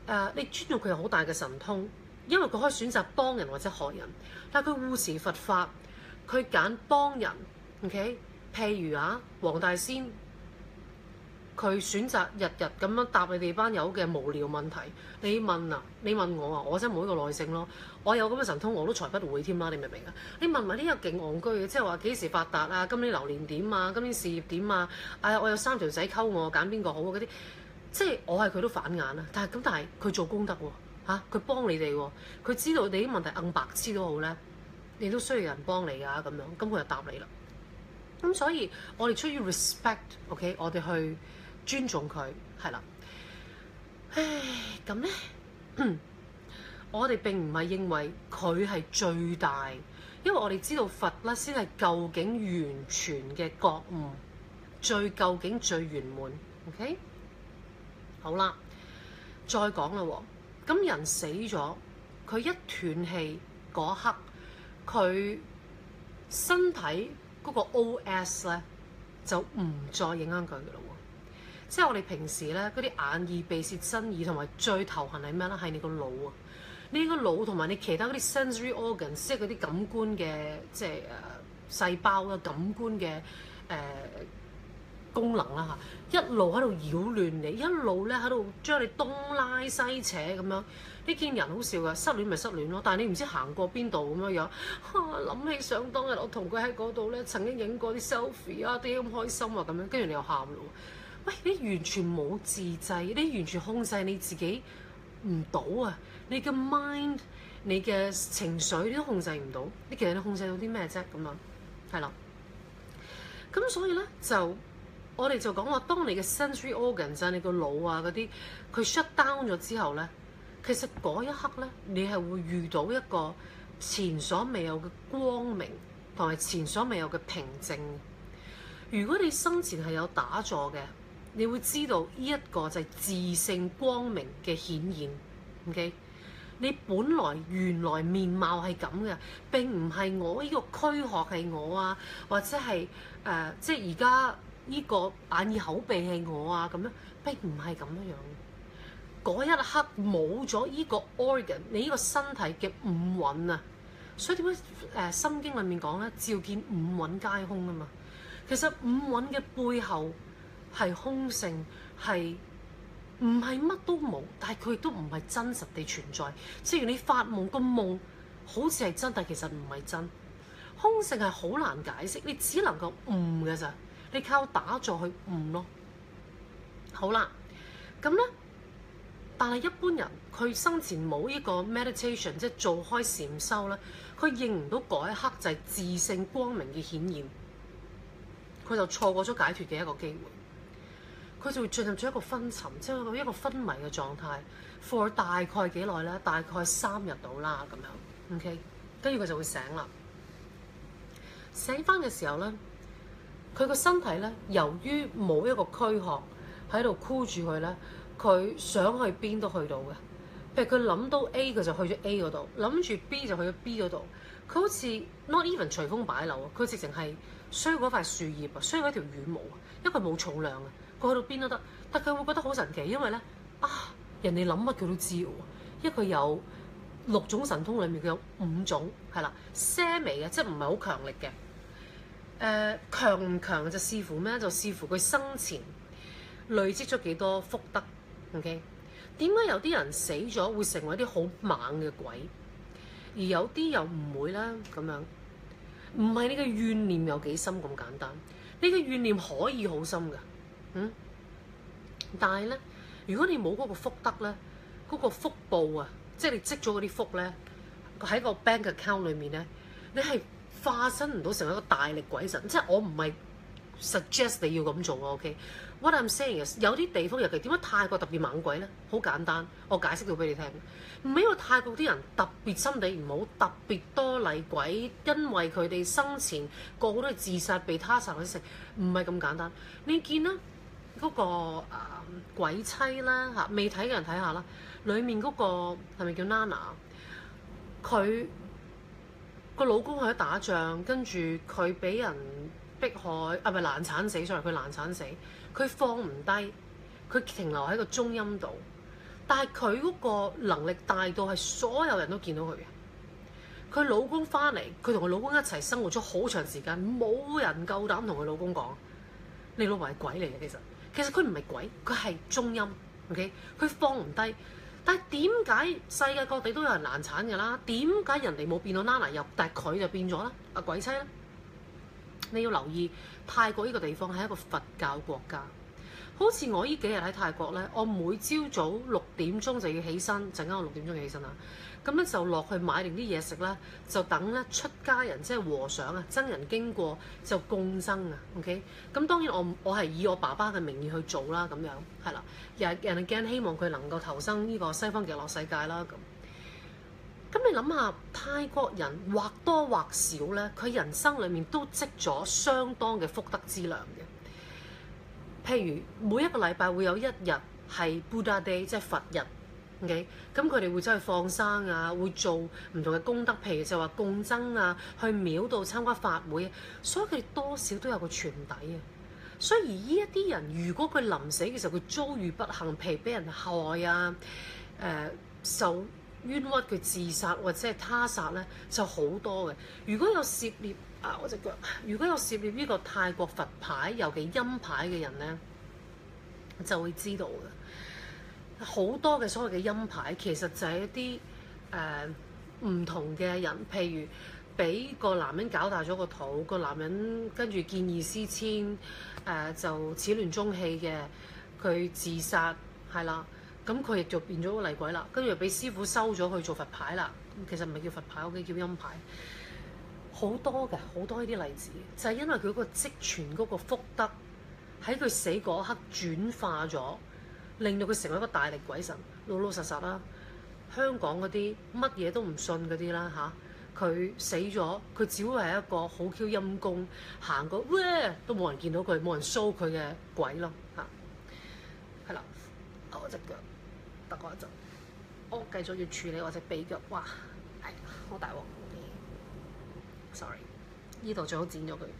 你尊重佢有好大嘅神通，因為佢可以選擇幫人或者害人，但係佢護持佛法，佢揀幫人。OK， 譬如黃大仙，佢選擇日日咁樣答你哋班友嘅無聊問題。你問我啊，我真係冇呢個耐性咯。我有咁嘅神通，我都才不會添啦。你明唔明啊？你問埋呢個勁戇居嘅，即係話幾時發達啊？今年流年點啊？今年事業點啊？我有3條仔溝我，揀邊個好啊？嗰啲即係我係佢都反眼啊。但係佢做功德喎，佢幫你哋喎，佢知道你啲問題硬白痴都好咧，你都需要人幫你㗎咁樣，咁佢就答你啦。咁所以我哋出於 respect，OK，我哋去尊重佢，係啦。咁咧，我哋並唔係認為佢係最大，因為我哋知道佛咧先係究竟完全嘅覺悟，最究竟最圓滿。OK， 好啦，再講啦。咁人死咗，佢一斷氣嗰刻，佢身體嗰個 OS 咧就唔再影響佢噶啦。即係我哋平時咧嗰啲眼耳鼻舌身意，同埋最頭痕係咩咧？係你個腦啊！你個腦同埋你其他嗰啲 sensory organs，即係嗰啲感官嘅即係細胞啦，感官嘅功能啦嚇，一路喺度擾亂你，一路咧喺度將你東拉西扯咁樣。你見人好笑㗎，失戀咪失戀咯，但係你唔知行過邊度咁樣。諗起想當日我同佢喺嗰度咧，曾經影過啲 selfie 啊，啲咁開心啊咁樣，跟住你又喊咯。喂，你完全冇自制，你完全控制你自己唔到啊！你嘅 mind， 你嘅情緒你都控制唔到。你其實你控制到啲咩啫？咁樣係啦。咁所以咧我哋就講話，當你嘅 sensory organs 你個腦啊嗰啲佢 shut down 咗之後咧，其實嗰一刻咧，你係會遇到一個前所未有嘅光明，同埋前所未有嘅平靜。如果你生前係有打坐嘅，你會知道呢一個就係自性光明嘅顯現。OK， 你本來原來面貌係咁嘅，並唔係我呢個軀殼係我啊，或者係即係而家呢個眼耳口鼻係我啊咁樣，並唔係咁樣。嗰一刻冇咗呢個 organ， 你呢個身體嘅五蘊啊，所以點解心經裡面講咧，照見五蘊皆空啊嘛。其實五蘊嘅背後係空性，係唔係乜都冇，但係佢亦都唔係真實地存在。正如你發夢，個夢好似係真，但其實唔係真。空性係好難解釋，你只能夠悟嘅咋，你靠打坐去悟咯。好啦，咁咧，但係一般人佢生前冇呢個 meditation， 即係做開禪修咧，佢認唔到嗰一刻就係自性光明嘅顯現。佢就錯過咗解脫嘅一個機會，佢就會進入咗一個昏沉，即係一個昏迷嘅狀態。for 大概幾耐咧？大概3日到啦咁樣。OK， 跟住佢就會醒啦。醒翻嘅時候咧，佢個身體咧，由於冇一個軀殼喺度箍住佢咧，佢想去邊都去到嘅。譬如佢諗到 A， 佢就去咗 A 嗰度；諗住 B 就去咗 B 嗰度。佢好似 not even 隨風擺柳啊！佢直情係需要嗰塊樹葉啊，需要嗰條羽毛啊，因為佢冇重量啊，佢去到邊都得。但佢會覺得好神奇，因為咧人哋諗乜佢都知喎，因為佢有6種神通裡面佢有5種係啦，些微嘅，即係唔係好強力嘅。強唔強就視乎咩？就視乎佢生前累積咗幾多福德。OK， 點解有啲人死咗會成為啲好猛嘅鬼？而有啲又唔會啦，咁樣唔係你嘅怨念有幾深咁簡單，你嘅怨念可以好深㗎，但係咧，如果你冇嗰個福德咧，嗰個福報啊，即係你積咗嗰啲福咧，喺個 bank account 裏面咧，你係化身唔到成為一個大力鬼神。即係我唔係 suggest 你要咁做啊。OK，what I'm saying is 有啲地方，尤其點解泰國特別猛鬼咧？好簡單，我解釋到俾你聽。唔係因為泰國啲人特別心地唔好，特別多厲鬼，因為佢哋生前個個都係自殺被他殺去食，唔係咁簡單。你見啦嗰個鬼妻啦嚇，未睇嘅人睇下啦，裡面嗰個係咪叫 Nana？ 佢個老公喺打仗，跟住佢俾人迫害，唔係難產死，sorry，佢難產死，佢放唔低，佢停留喺個中陰度。 但係佢嗰個能力大到係所有人都見到佢嘅。佢老公翻嚟，佢同佢老公一齊生活咗好長時間，冇人夠膽同佢老公講：你老婆係鬼嚟嘅。其實佢唔係鬼，佢係中陰。OK， 佢放唔低。但係點解世界各地都有人難產㗎啦？點解人哋冇變到 Nana 入，但係佢就變咗咧？啊鬼妻咧！你要留意泰國呢個地方係一個佛教國家。好似我呢幾日喺泰國咧，我每朝早6點鐘就要起身，陣間我6點鐘要起身啦。咁咧就落去買定啲嘢食啦，就等咧出家人即係和尚啊、僧人經過就供僧啊。OK， 咁當然我係以我爸爸嘅名義去做啦，咁樣係啦。人哋驚希望佢能夠投生呢個西方極樂世界啦。咁你諗下，泰國人或多或少咧，佢人生裡面都積咗相當嘅福德之糧嘅。譬如每一個禮拜會有一日係 Buddha Day， 即係佛日。OK， 咁佢哋會走去放生啊，會做唔同嘅功德，譬如就話供僧啊，去廟度參加法會，所以佢哋多少都有個傳底啊。所以而呢一啲人，如果佢臨死嘅時候佢遭遇不幸，譬如俾人害啊，受冤屈佢自殺或者係他殺咧，就好多嘅。如果有涉獵我隻腳，如果有涉獵呢個泰國佛牌，尤其陰牌嘅人咧，就會知道嘅。好多嘅所謂嘅陰牌，其實就係一啲唔同嘅人，譬如俾個男人搞大咗個肚，個男人跟住見異思遷，就始亂終棄嘅，佢自殺係啦，咁佢亦就變咗個厲鬼啦，跟住俾師傅收咗去做佛牌啦。其實唔係叫佛牌，我記叫陰牌。好多嘅，好多呢啲例子，就係因為佢嗰個積存嗰個福德喺佢死嗰刻轉化咗。令到佢成為一個大力鬼神，老老實實啦。香港嗰啲乜嘢都唔信嗰啲啦嚇，佢死咗，佢只會係一個好 Q 陰公，行過都冇人見到佢，冇人 show 佢嘅鬼咯嚇。係啦，我隻腳得嗰一陣，我繼續要處理我隻臂腳，哇，係好大鑊。Sorry， 呢度最好剪咗佢。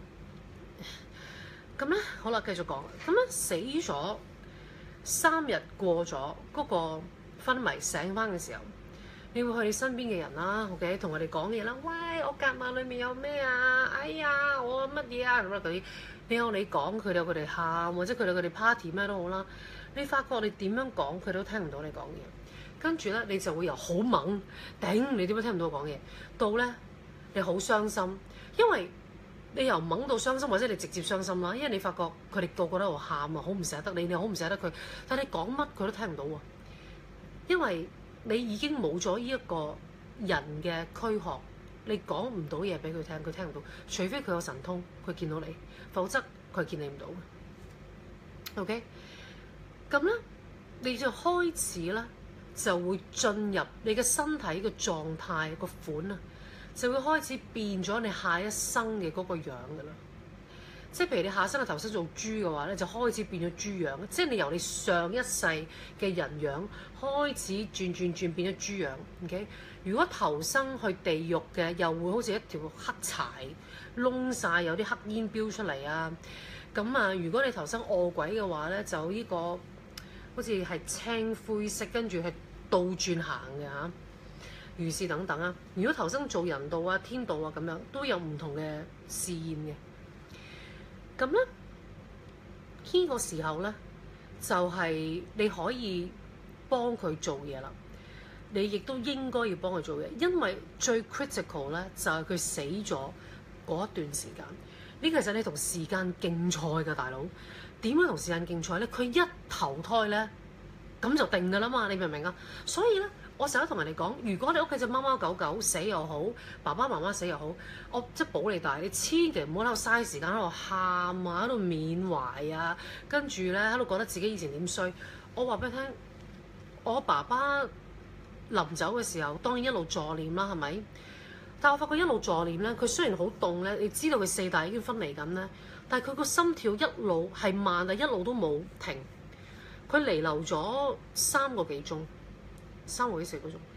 咁咧，好啦，繼續講。咁咧死咗。3日過咗，嗰個昏迷醒翻嘅時候，你會去你身邊嘅人啦 ，OK， 同佢哋講嘢啦。喂，我夾萬裏面有咩啊？哎呀，我乜嘢啊？咁樣嗰啲，你有你講，佢哋有佢哋喊，或者佢哋有佢哋 party 咩都好啦。你發覺你點樣講，佢都聽唔到你講嘢。跟住咧，你就會由好猛頂，你點解聽唔到我講嘢？到咧，你好傷心，因為你由懵到傷心，或者你直接傷心啦，因為你發覺佢哋個個都喺度喊啊，好唔捨得你，你好唔捨得佢，但係你講乜佢都聽唔到喎，因為你已經冇咗呢一個人嘅軀殼，你講唔到嘢俾佢聽，佢聽唔到，除非佢有神通，佢見到你，否則佢見你唔到嘅。OK， 咁咧你就開始咧就會進入你嘅身體嘅狀態個款啊。就會開始變咗你下一生嘅嗰個樣㗎啦，即係譬如你下生嘅投生做豬嘅話咧，就開始變咗豬樣，即係你由你上一世嘅人樣開始轉變咗豬樣。OK， 如果投生去地獄嘅，又會好似一條黑柴燶晒，有啲黑煙飆出嚟啊。咁啊，如果你投生餓鬼嘅話咧，就呢個好似係青灰色，跟住係倒轉行嘅嚇。如是等等啊！如果投生做人道啊、天道啊咁樣，都有唔同嘅試驗嘅。咁咧，呢個時候咧，就係你可以幫佢做嘢啦。你亦都應該要幫佢做嘢，因為最 critical 咧就係佢死咗嗰一段時間。呢其實你同時間競賽㗎，大佬。點樣同時間競賽咧？佢一投胎咧，咁就定㗎啦嘛！你明唔明啊？所以咧。我成日同人哋講，如果你屋企隻貓貓狗狗死又好，爸爸媽媽死又好，我即係保你大，你千祈唔好喺度嘥時間喺度喊啊，喺度緬懷啊，跟住咧喺度覺得自己以前點衰。我話俾你聽，我爸爸臨走嘅時候，當然一路助念啦，係咪？但我發覺一路助念咧，佢雖然好凍咧，你知道佢4大已經分離緊咧，但係佢個心跳一路係慢，但一路都冇停。佢彌留咗3個幾鐘。3個幾4個鐘，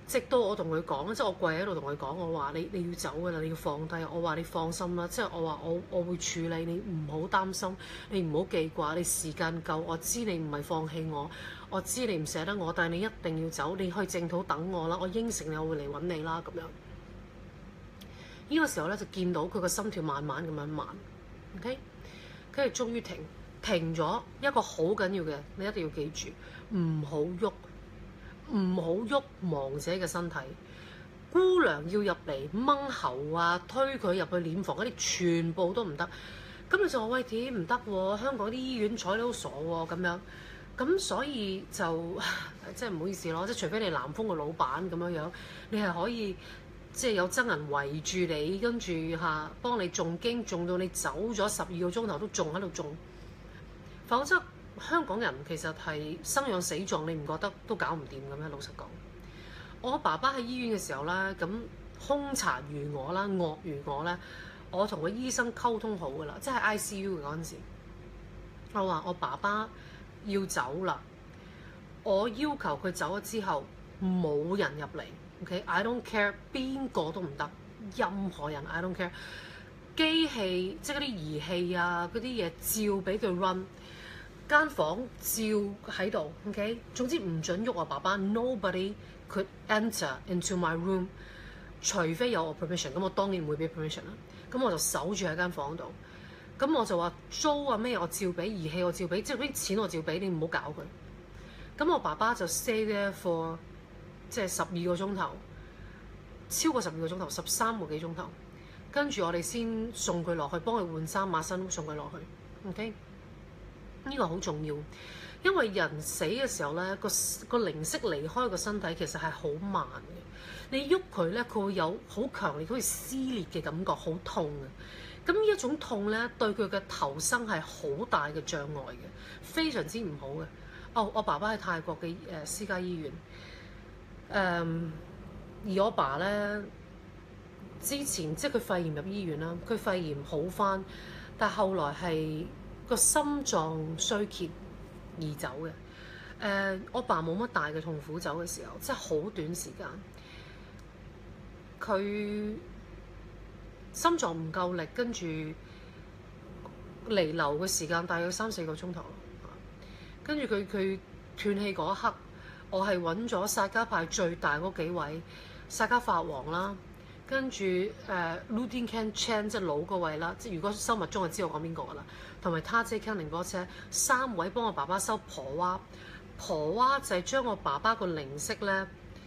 直到我同佢講，即係我跪喺度同佢講，我話你要走㗎啦，你要放低。我話你放心啦，即係我話我會處理，你唔好擔心，你唔好記掛，你時間夠，我知你唔係放棄我，我知你唔捨得我，但係你一定要走，你去淨土等我啦，我應承你我會嚟揾你啦咁樣。呢個時候咧就見到佢個心跳慢慢咁樣慢 ，OK， 跟住終於停咗。一個好緊要嘅，你一定要記住，唔好喐。唔好喐亡者嘅身體，姑娘要入嚟掹喉啊，推佢入去殮房嗰啲全部都唔得。咁你就話喂，點唔得喎？香港啲醫院睬你好傻喎咁樣。咁所以就即係唔好意思咯，即係除非你南豐嘅老闆咁樣，你係可以即係有僧人圍住你，跟住幫你誦經，誦到你走咗12個鐘頭都仲喺度誦，否則。香港人其實係生養死葬，你唔覺得都搞唔掂嘅咩？老實講，我爸爸喺醫院嘅時候咧，咁兇殘如我啦，惡如我咧，我同個醫生溝通好噶啦，即係 ICU 嗰陣時，我話我爸爸要走啦，我要求佢走咗之後冇人入嚟 ，OK，I don't care 邊個都唔得，任何人 I don't care， 機器即係嗰啲儀器啊，嗰啲嘢照俾佢 run。間房照喺度 ，OK， 總之唔準喐我爸爸 ，nobody could enter into my room， 除非有我 permission， 咁我當然唔會俾 permission 啦。咁我就守住喺間房度，咁我就話租啊咩我照俾，儀器我照俾，即係啲錢我照俾，你唔好搞佢。咁我爸爸就 stay there for 即係12個鐘頭，超過12個鐘頭，13個幾鐘頭，跟住我哋先送佢落去，幫佢換衫抹身，送佢落去 ，OK。呢個好重要，因為人死嘅時候咧，個靈息離開個身體其實係好慢嘅。你喐佢咧，佢會有好強烈好似撕裂嘅感覺，好痛嘅。咁呢一種痛咧，對佢嘅投生係好大嘅障礙嘅，非常之唔好嘅。我爸爸喺泰國嘅私家醫院，而我爸咧之前即係佢肺炎入醫院啦，佢肺炎好返，但係後來係個心臟衰竭而走嘅。我爸冇乜大嘅痛苦走嘅時候，即係好短時間，佢心臟唔夠力，跟住彌留嘅時間大約3-4個鐘頭。跟住佢斷氣嗰一刻，我係揾咗薩迦派最大嗰幾位薩迦法王啦。跟住Ludin Khen 即係老嗰位啦，即係如果收密宗就知道我講邊個噶啦，同埋他姐 Ken 寧波車3位幫我爸爸收婆娃，婆娃就係將我爸爸個靈息咧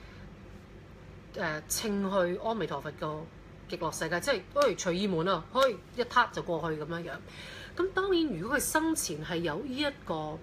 稱去阿彌陀佛個極樂世界，即係隨意門啊，一撻就過去咁樣樣。咁當然如果佢生前係有呢一個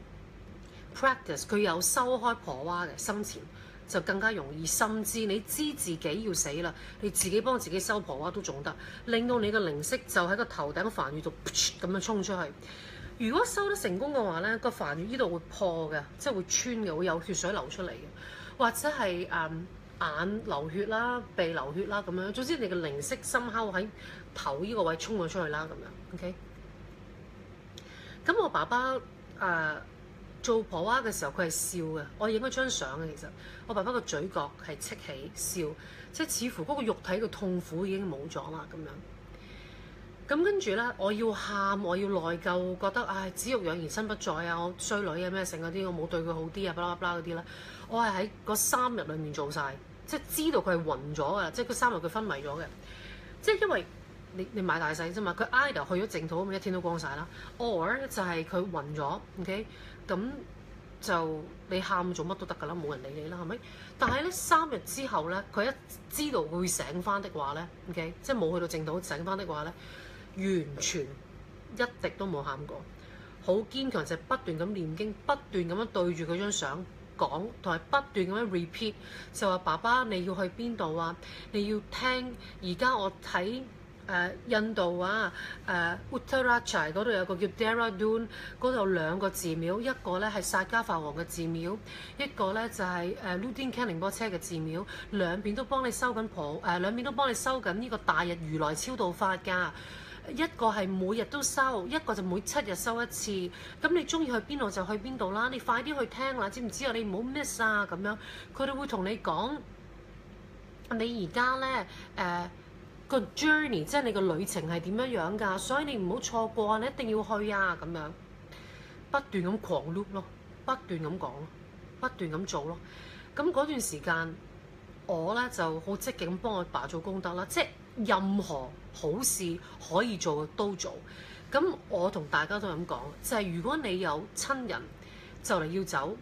practice， 佢有收開婆娃嘅生前。就更加容易，甚至你知自己要死啦，你自己幫自己收婆娃都仲得，令到你嘅靈息就喺個頭頂梵月度咁樣衝出去。如果收得成功嘅話咧，個梵月呢度會破嘅，即係會穿嘅，會有血水流出嚟嘅，或者係眼流血啦、鼻流血啦咁樣。總之你嘅靈息深刻喺頭呢個位衝咗出去啦咁樣。OK，咁我爸爸做婆娃嘅時候，佢係笑嘅。我影咗張相嘅，其實我爸爸個嘴角係戚起笑，即係似乎嗰個肉體嘅痛苦已經冇咗啦咁樣。咁跟住咧，我要喊，我要內疚，覺得唉，子欲養而親不在啊！我衰女啊咩成嗰啲，我冇對佢好啲啊，巴拉巴拉嗰啲咧，我係喺嗰3日裡面做晒，即係知道佢係暈咗㗎，即係嗰3日佢昏迷咗嘅，即係因為你買大細啫嘛，佢 either 去咗淨土咁一天都光晒啦 ，or 就係佢暈咗 ，OK。咁就你喊做乜都得㗎啦，冇人理你啦，係咪？但係咧3日之後咧，佢一知道會醒翻的話咧 ，OK， 即係冇去到淨土醒翻的話咧，完全一滴都冇喊過，好堅強，就係不斷咁念經，不斷咁樣對住佢張相講，同埋不斷咁樣 repeat， 就話爸爸你要去邊度啊？你要聽，而家我睇。印度啊，Uttarakhand 嗰度有個叫 Dehradun， 嗰度有2個寺廟，一個咧係薩迦法王嘅寺廟，一個咧就係Ludin Khen 寧波車嘅寺廟，兩邊都幫你收緊兩邊都幫你收緊呢個大日如來超度法㗎。一個係每日都收，一個就每7日收一次。咁你中意去邊度就去邊度啦，你快啲去聽啦，知唔知啊？你唔好 miss 啊咁樣。佢哋會同你講你而家咧個 journey，即係你個旅程係點樣樣㗎，所以你唔好錯過啊！你一定要去啊！咁樣不斷咁狂 loop 咯，不斷咁講咯，不斷咁做咯。咁嗰段時間，我咧就好積極咁幫我爸做功德啦，即係任何好事可以做嘅都做。咁我同大家都咁講，就係如果你有親人就嚟要走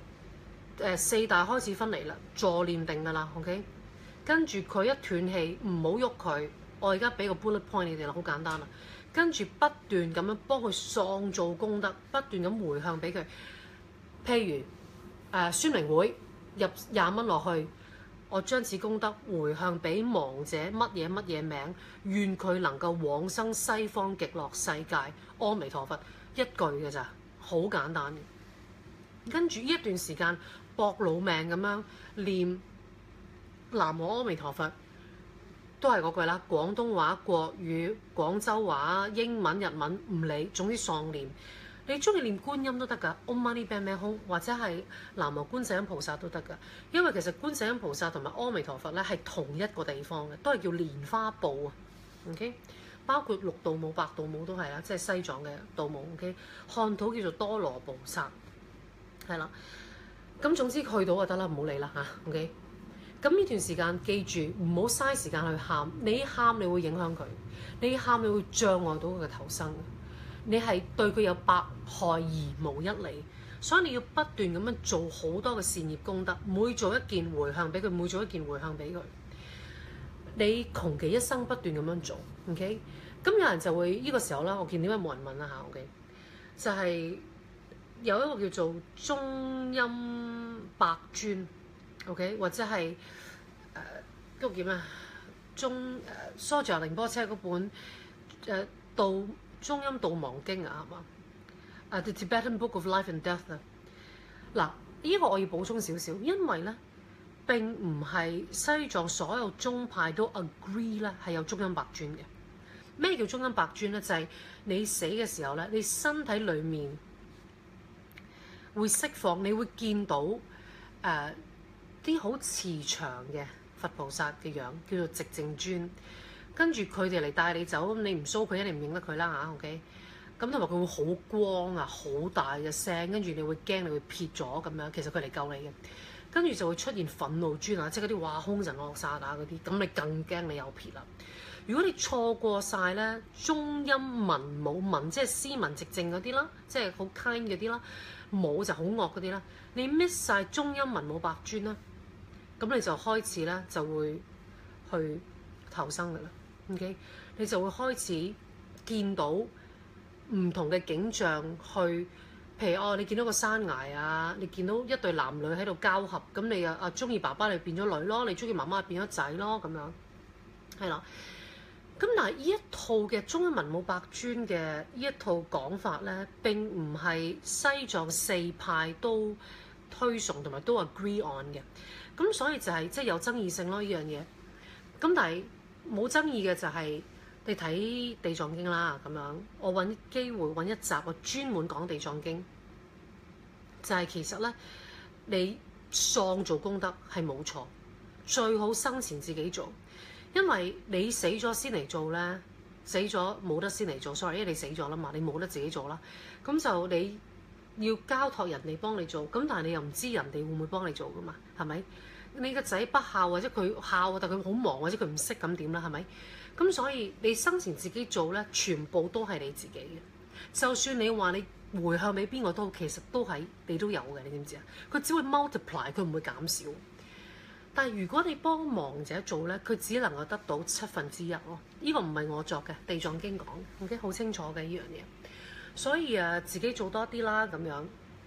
，4大開始分離啦，助念定㗎啦 ，OK。跟住佢一斷氣，唔好喐佢。我而家俾個 bullet point 你哋啦，好簡單啦。跟住不斷咁樣幫佢創造功德，不斷咁回向俾佢。譬如宣明會入20蚊落去，我將此功德回向俾亡者乜嘢乜嘢名，願佢能夠往生西方極樂世界，阿彌陀佛，一句嘅咋，好簡單嘅。跟住呢一段時間搏老命咁樣念南無阿彌陀佛，都係嗰句啦，廣東話、國語、廣州話、英文、日文唔理，總之喪念。你中意念觀音都得㗎，Om Mani Padme Hum，或者係南無觀世音菩薩都得㗎。因為其實觀世音菩薩同埋阿彌陀佛咧係同一個地方嘅，都係叫蓮花部啊。OK， 包括六度母、八度母都係啦，即係西藏嘅度母。OK， 漢土叫做多羅菩薩，係啦。咁總之去到就得啦，唔好理啦嚇。OK。咁呢段時間記住唔好嘥時間去喊，你喊你會影響佢，你喊你會障礙到佢嘅投生，你係對佢有百害而無一利，所以你要不斷咁樣做好多嘅善業功德，每做一件回向俾佢，每做一件回向俾佢，你窮其一生不斷咁樣做 ，OK？ 咁有人就會呢個時候啦，我見點解冇人問啦嚇 ，OK？ 就係有一個叫做中陰百尊。OK， 或者係嗰個叫咩蘇哲寧波車嗰本中陰度亡經啊，係嘛？The Tibetan Book of Life and Death 啊。嗱，呢個我要補充少少，因為咧並唔係西藏所有宗派都 agree 咧係有中陰百尊嘅。咩叫中陰百尊咧？就係你死嘅時候咧，你身體裡面會釋放，你會見到啲好慈祥嘅佛菩薩嘅樣，叫做寂靜尊。跟住佢哋嚟帶你走，咁你唔騷佢，一定唔認得佢啦嚇。OK， 咁同埋佢會好光啊，好大嘅聲，跟住你會驚，你會撇咗咁樣。其實佢嚟救你嘅，跟住就會出現憤怒尊啊，即係嗰啲話兇神惡煞啊嗰啲，咁你更驚你有撇啦。如果你錯過晒咧中陰文武文，即係斯文寂靜嗰啲啦，即係好 kind 嗰啲啦，武就好惡嗰啲啦，你 miss 晒中陰文武百尊啦。咁你就開始咧就會去投生噶啦 ，OK？ 你就會開始見到唔同嘅景象，譬如你見到個山崖啊，你見到一對男女喺度交合，咁你中意爸爸你變咗女咯，你中意媽媽變咗仔咯，咁樣係啦。咁但係呢一套嘅中陰文武百尊嘅呢一套講法咧，並唔係西藏4派都推崇同埋都 agree on 嘅。咁所以就係即係有爭議性咯呢樣嘢。咁但係冇爭議嘅就係你睇地藏經啦咁樣。我揾機會揾一集我專門講地藏經，就係其實咧你創造功德係冇錯，最好生前自己做，因為你死咗先嚟做咧，死咗冇得先嚟做。sorry，因為你死咗啦嘛，你冇得自己做啦。咁就你要交託人哋幫你做，咁但係你又唔知人哋會唔會幫你做噶嘛？係咪？你個仔不孝或者佢孝，但佢好忙或者佢唔識咁點啦？係咪？咁所以你生前自己做咧，全部都係你自己嘅。就算你話你回向俾邊個都好，其實都係你都有嘅。你知唔知啊？佢只會 multiply， 佢唔會減少。但係如果你幫亡者做咧，佢只能夠得到1/7咯。呢個唔係我作嘅，地藏經講，OK， 好清楚嘅呢樣嘢。所以自己做多啲啦，咁樣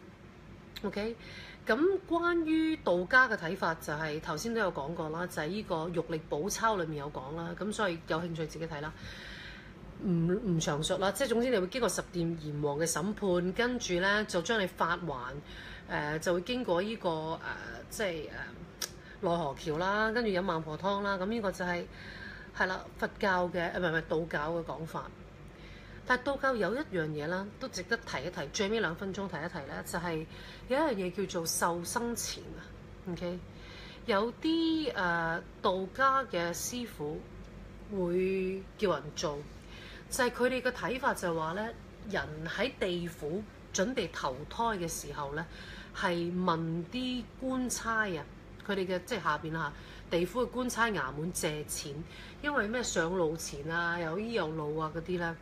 OK。咁關於道家嘅睇法就係頭先都有講過啦，就係呢個《玉歷寶鈔》裏面有講啦。咁所以有興趣自己睇啦，唔詳述啦。即係總之你會經過10殿閻王嘅審判，跟住咧就將你發還，就會經過呢個即係奈何橋啦，跟住飲孟婆湯啦。咁呢個就係啦佛教嘅唔係道教嘅講法。但係道教有一樣嘢啦，都值得提一提，最尾2分鐘提一提咧，就係有一樣嘢叫做壽生錢啊。OK， 有啲道家嘅師傅會叫人做，就係佢哋嘅睇法就係話咧，人喺地府準備投胎嘅時候咧，係問啲官差啊，佢哋嘅即係下邊啦嚇，地府嘅官差衙門借錢，因為咩上路錢啊，有醫有路啊嗰啲咧，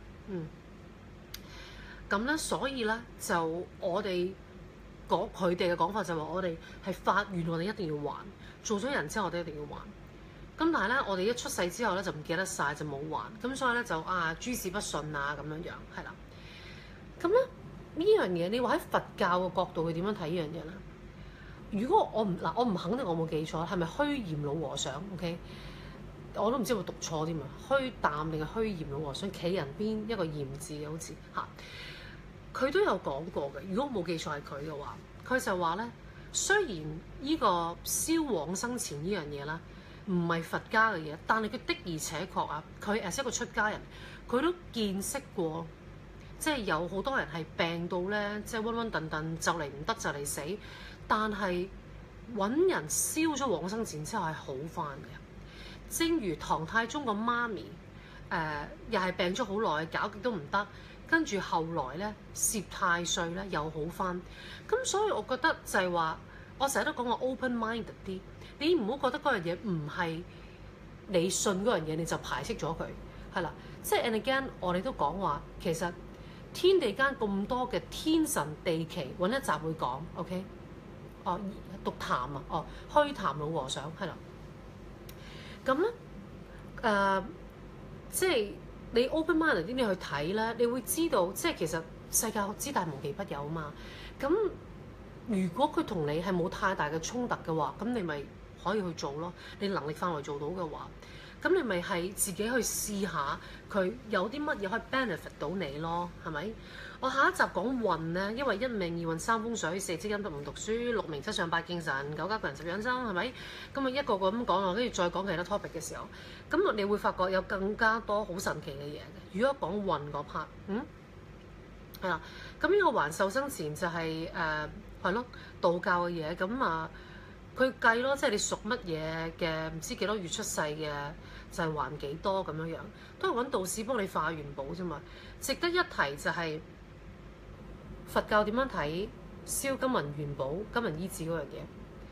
咁咧，所以咧就我哋講佢哋嘅講法就話，我哋係發願，我哋一定要還，做咗人之後我哋一定要還。咁但係咧，我哋一出世之後咧就唔記得晒，就冇還，咁所以咧就諸事不順啊咁樣樣，係啦。咁咧呢樣嘢，你話喺佛教嘅角度，佢點樣睇呢樣嘢咧？如果我唔肯定我冇記錯，係咪虛嚴老和尚 ？OK， 我都唔知會讀錯添啊！虛淡定係虛嚴老和尚，企人邊一個嚴字嘅好似嚇。佢都有講過嘅，如果我冇記錯係佢嘅話，佢就話咧，雖然呢個燒往生錢呢樣嘢啦，唔係佛家嘅嘢，但係佢的而且確啊，佢係一個出家人，佢都見識過，即係有好多人係病到咧，即係暈暈頓頓就嚟唔得就嚟死，但係揾人燒咗往生錢之後係好返嘅。正如唐太宗個媽咪，又係病咗好耐，搞極都唔得。跟住後來咧，攝太歲咧又好返，咁所以我覺得就係話，我成日都講我 open-minded 啲，你唔好覺得嗰樣嘢唔係你信嗰樣嘢，你就排斥咗佢，係啦。即係 and again，我哋都講話，其實天地間咁多嘅天神地奇，揾一集會講 ，OK？ 哦，獨談啊，虛談老和尚係啦。咁咧，即係。你 open mind 啲你去睇咧，你會知道即係其實世界之大無奇不有啊嘛。咁如果佢同你係冇太大嘅衝突嘅話，咁你咪可以去做咯。你能力範圍做到嘅話，咁你咪係自己去試下佢有啲乜嘢可以 benefit 到你咯，係咪？我下一集講運咧，因為一命二運三風水四積陰德五讀書六名七相八敬神九家貴人十養生，係咪？咁啊一個個咁講落，跟住再講其他 topic 嘅時候，咁你會發覺有更加多好神奇嘅嘢嘅。如果講運嗰 part，係啦，咁呢個還壽生錢就係係咯道教嘅嘢，咁佢計咯，即係你屬乜嘢嘅，唔知幾多月出世嘅，就係還幾多咁樣樣，都係揾道士幫你化元寶啫嘛。值得一提就係佛教點樣睇燒金銀元寶、金銀衣紙嗰樣嘢。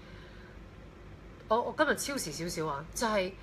我今日超時少少啊，就係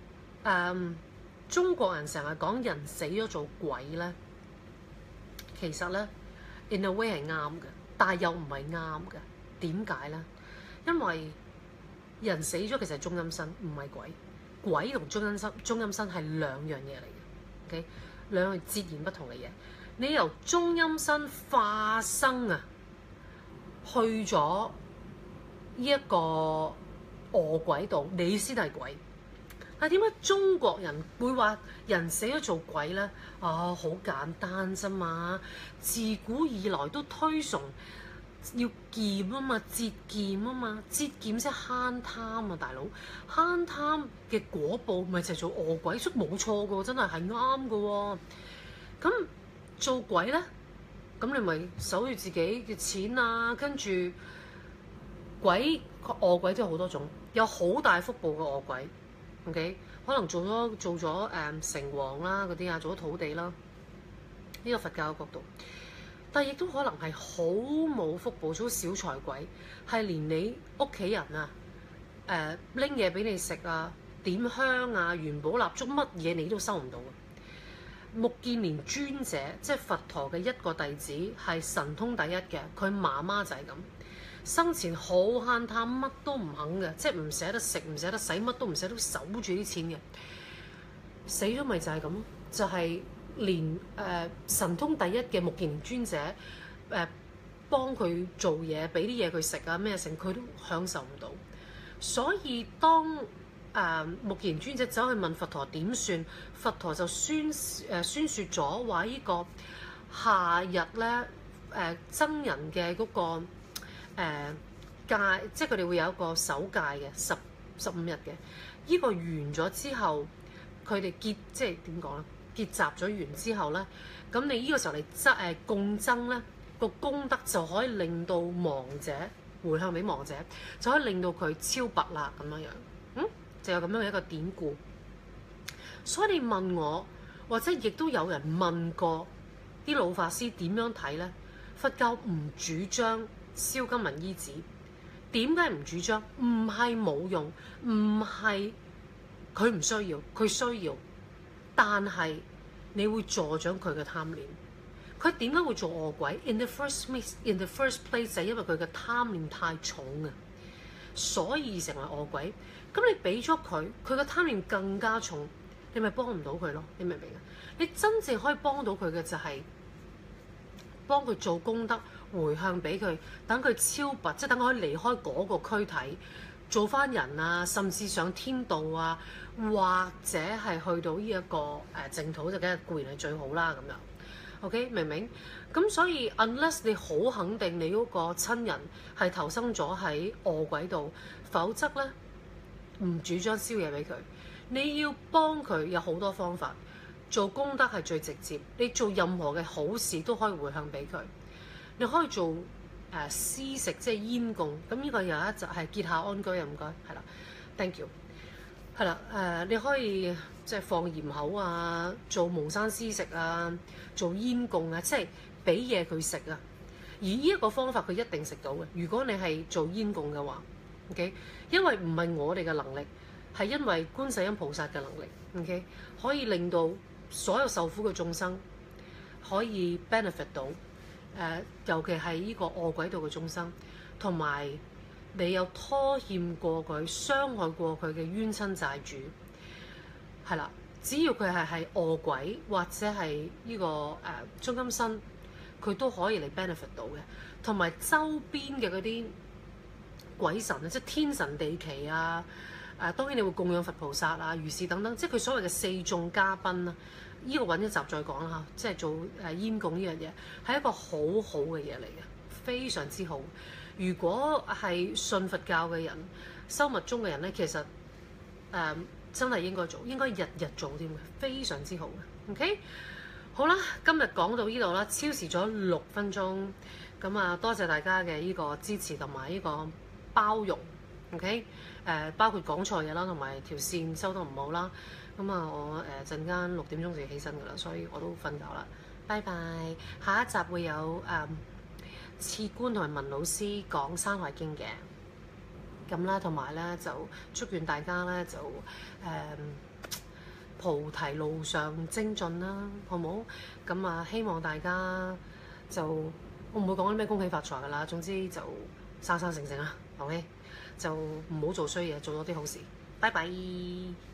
中國人成日講人死咗做鬼咧，其實咧 in a way 係啱嘅，但係又唔係啱嘅。點解咧？因為人死咗其實係中陰身，唔係鬼。鬼同中陰身係兩樣嘢嚟嘅 ，OK？ 兩樣截然不同嘅嘢。你由中陰身化生啊，去咗呢一個餓鬼度，你先係鬼。但係點解中國人會話人死咗做鬼咧？好簡單啫嘛！自古以來都推崇要儉啊嘛，節儉啊嘛，節儉即係慳貪啊，大佬！慳貪嘅果報咪就係做餓鬼，所以冇錯嘅喎，真係啱嘅喎。咁做鬼咧，咁你咪守住自己嘅錢啊，跟住餓鬼都有好多種，有好大福報嘅餓鬼 ，OK？ 可能做咗城隍啦嗰啲啊，做咗土地啦，呢個佛教嘅角度。但係亦都可能係好冇福報，做小財鬼，係連你屋企人啊拎嘢俾你食啊，點香啊、元寶蠟燭乜嘢你都收唔到嘅。目犍連尊者即係佛陀嘅一個弟子，係神通第一嘅，佢媽媽就係咁，生前好慳貪，乜都唔肯嘅，即係唔捨得食、唔捨得使，乜都唔捨得守住啲錢嘅。死咗咪就係咁，就係、連神通第一嘅目犍連尊者幫佢做嘢，俾啲嘢佢食啊咩成，佢都享受唔到。所以當目犍連尊者走去問佛陀點算，佛陀就宣説咗話呢個夏日咧僧人嘅嗰個戒，即係佢哋會有一個守戒嘅15日嘅。呢個完咗之後，佢哋即係點講咧？結集咗完之後咧，咁你呢個時候嚟供僧咧，個功德就可以令到亡者回向俾亡者，就可以令到佢超拔啦咁樣樣。就有咁樣嘅一個典故。所以你問我，或者亦都有人問過啲老法師點樣睇呢？佛教唔主張燒金銀衣紙，點解唔主張？唔係冇用，唔係佢唔需要，佢需要，但係你會助長佢嘅貪念。佢點解會做餓鬼 ？In the first place 就係因為佢嘅貪念太重啊，所以成為餓鬼。咁你俾咗佢，佢嘅貪念更加重，你咪幫唔到佢咯？你明唔明啊？你真正可以幫到佢嘅就係幫佢做功德，回向俾佢，等佢超拔，即係等佢可以離開嗰個軀體，做翻人啊，甚至上天道啊，或者係去到呢一個淨土，就梗係固然係最好啦咁樣。OK， 明唔明？咁所以 unless 你好肯定你嗰個親人係投生咗喺餓鬼度，否則咧唔主張燒嘢俾佢。你要幫佢有好多方法，做功德係最直接。你做任何嘅好事都可以回向俾佢。你可以做施食，即係煙供。咁呢個有一集係結下安居啊，唔該，係啦 ，thank you。係啦，你可以即係放鹽口啊，做蒙山施食啊，做煙供啊，即係俾嘢佢食啊。而呢一個方法佢一定食到嘅。如果你係做煙供嘅話 ，OK， 因為唔係我哋嘅能力，係因為觀世音菩薩嘅能力 ，OK， 可以令到所有受苦嘅眾生可以 benefit 到，尤其係呢個餓鬼道嘅眾生，同埋你有拖欠過佢、傷害過佢嘅冤親債主，係啦。只要佢係餓鬼或者係呢個中陰身，佢都可以嚟 benefit 到嘅。同埋周邊嘅嗰啲鬼神啊，即係天神地祇啊，當然你會供養佛菩薩啊、如是等等，即係佢所謂嘅四眾嘉賓啊。呢個揾一集再講啦，即係做煙供呢樣嘢係一個好好嘅嘢嚟嘅，非常之好。如果係信佛教嘅人、修密宗嘅人咧，其實真係應該做，應該日日做添嘅，非常之好嘅。OK， 好啦，今日講到呢度啦，超時咗6分鐘，咁啊多謝大家嘅呢個支持同埋呢個包容。OK， 包括講錯嘢啦，同埋條線收得唔好啦。咁啊，我陣間6點鐘就要起身㗎啦，所以我都瞓覺啦。拜拜，下一集會有次官同埋文老師講《山海經》嘅，咁啦，同埋咧就祝願大家咧就菩提路上精進啦，好冇？咁啊，希望大家就我唔會講啲咩恭喜發財㗎啦，總之就生生性性啦，OK， 就唔好做衰嘢，做多啲好事。拜拜。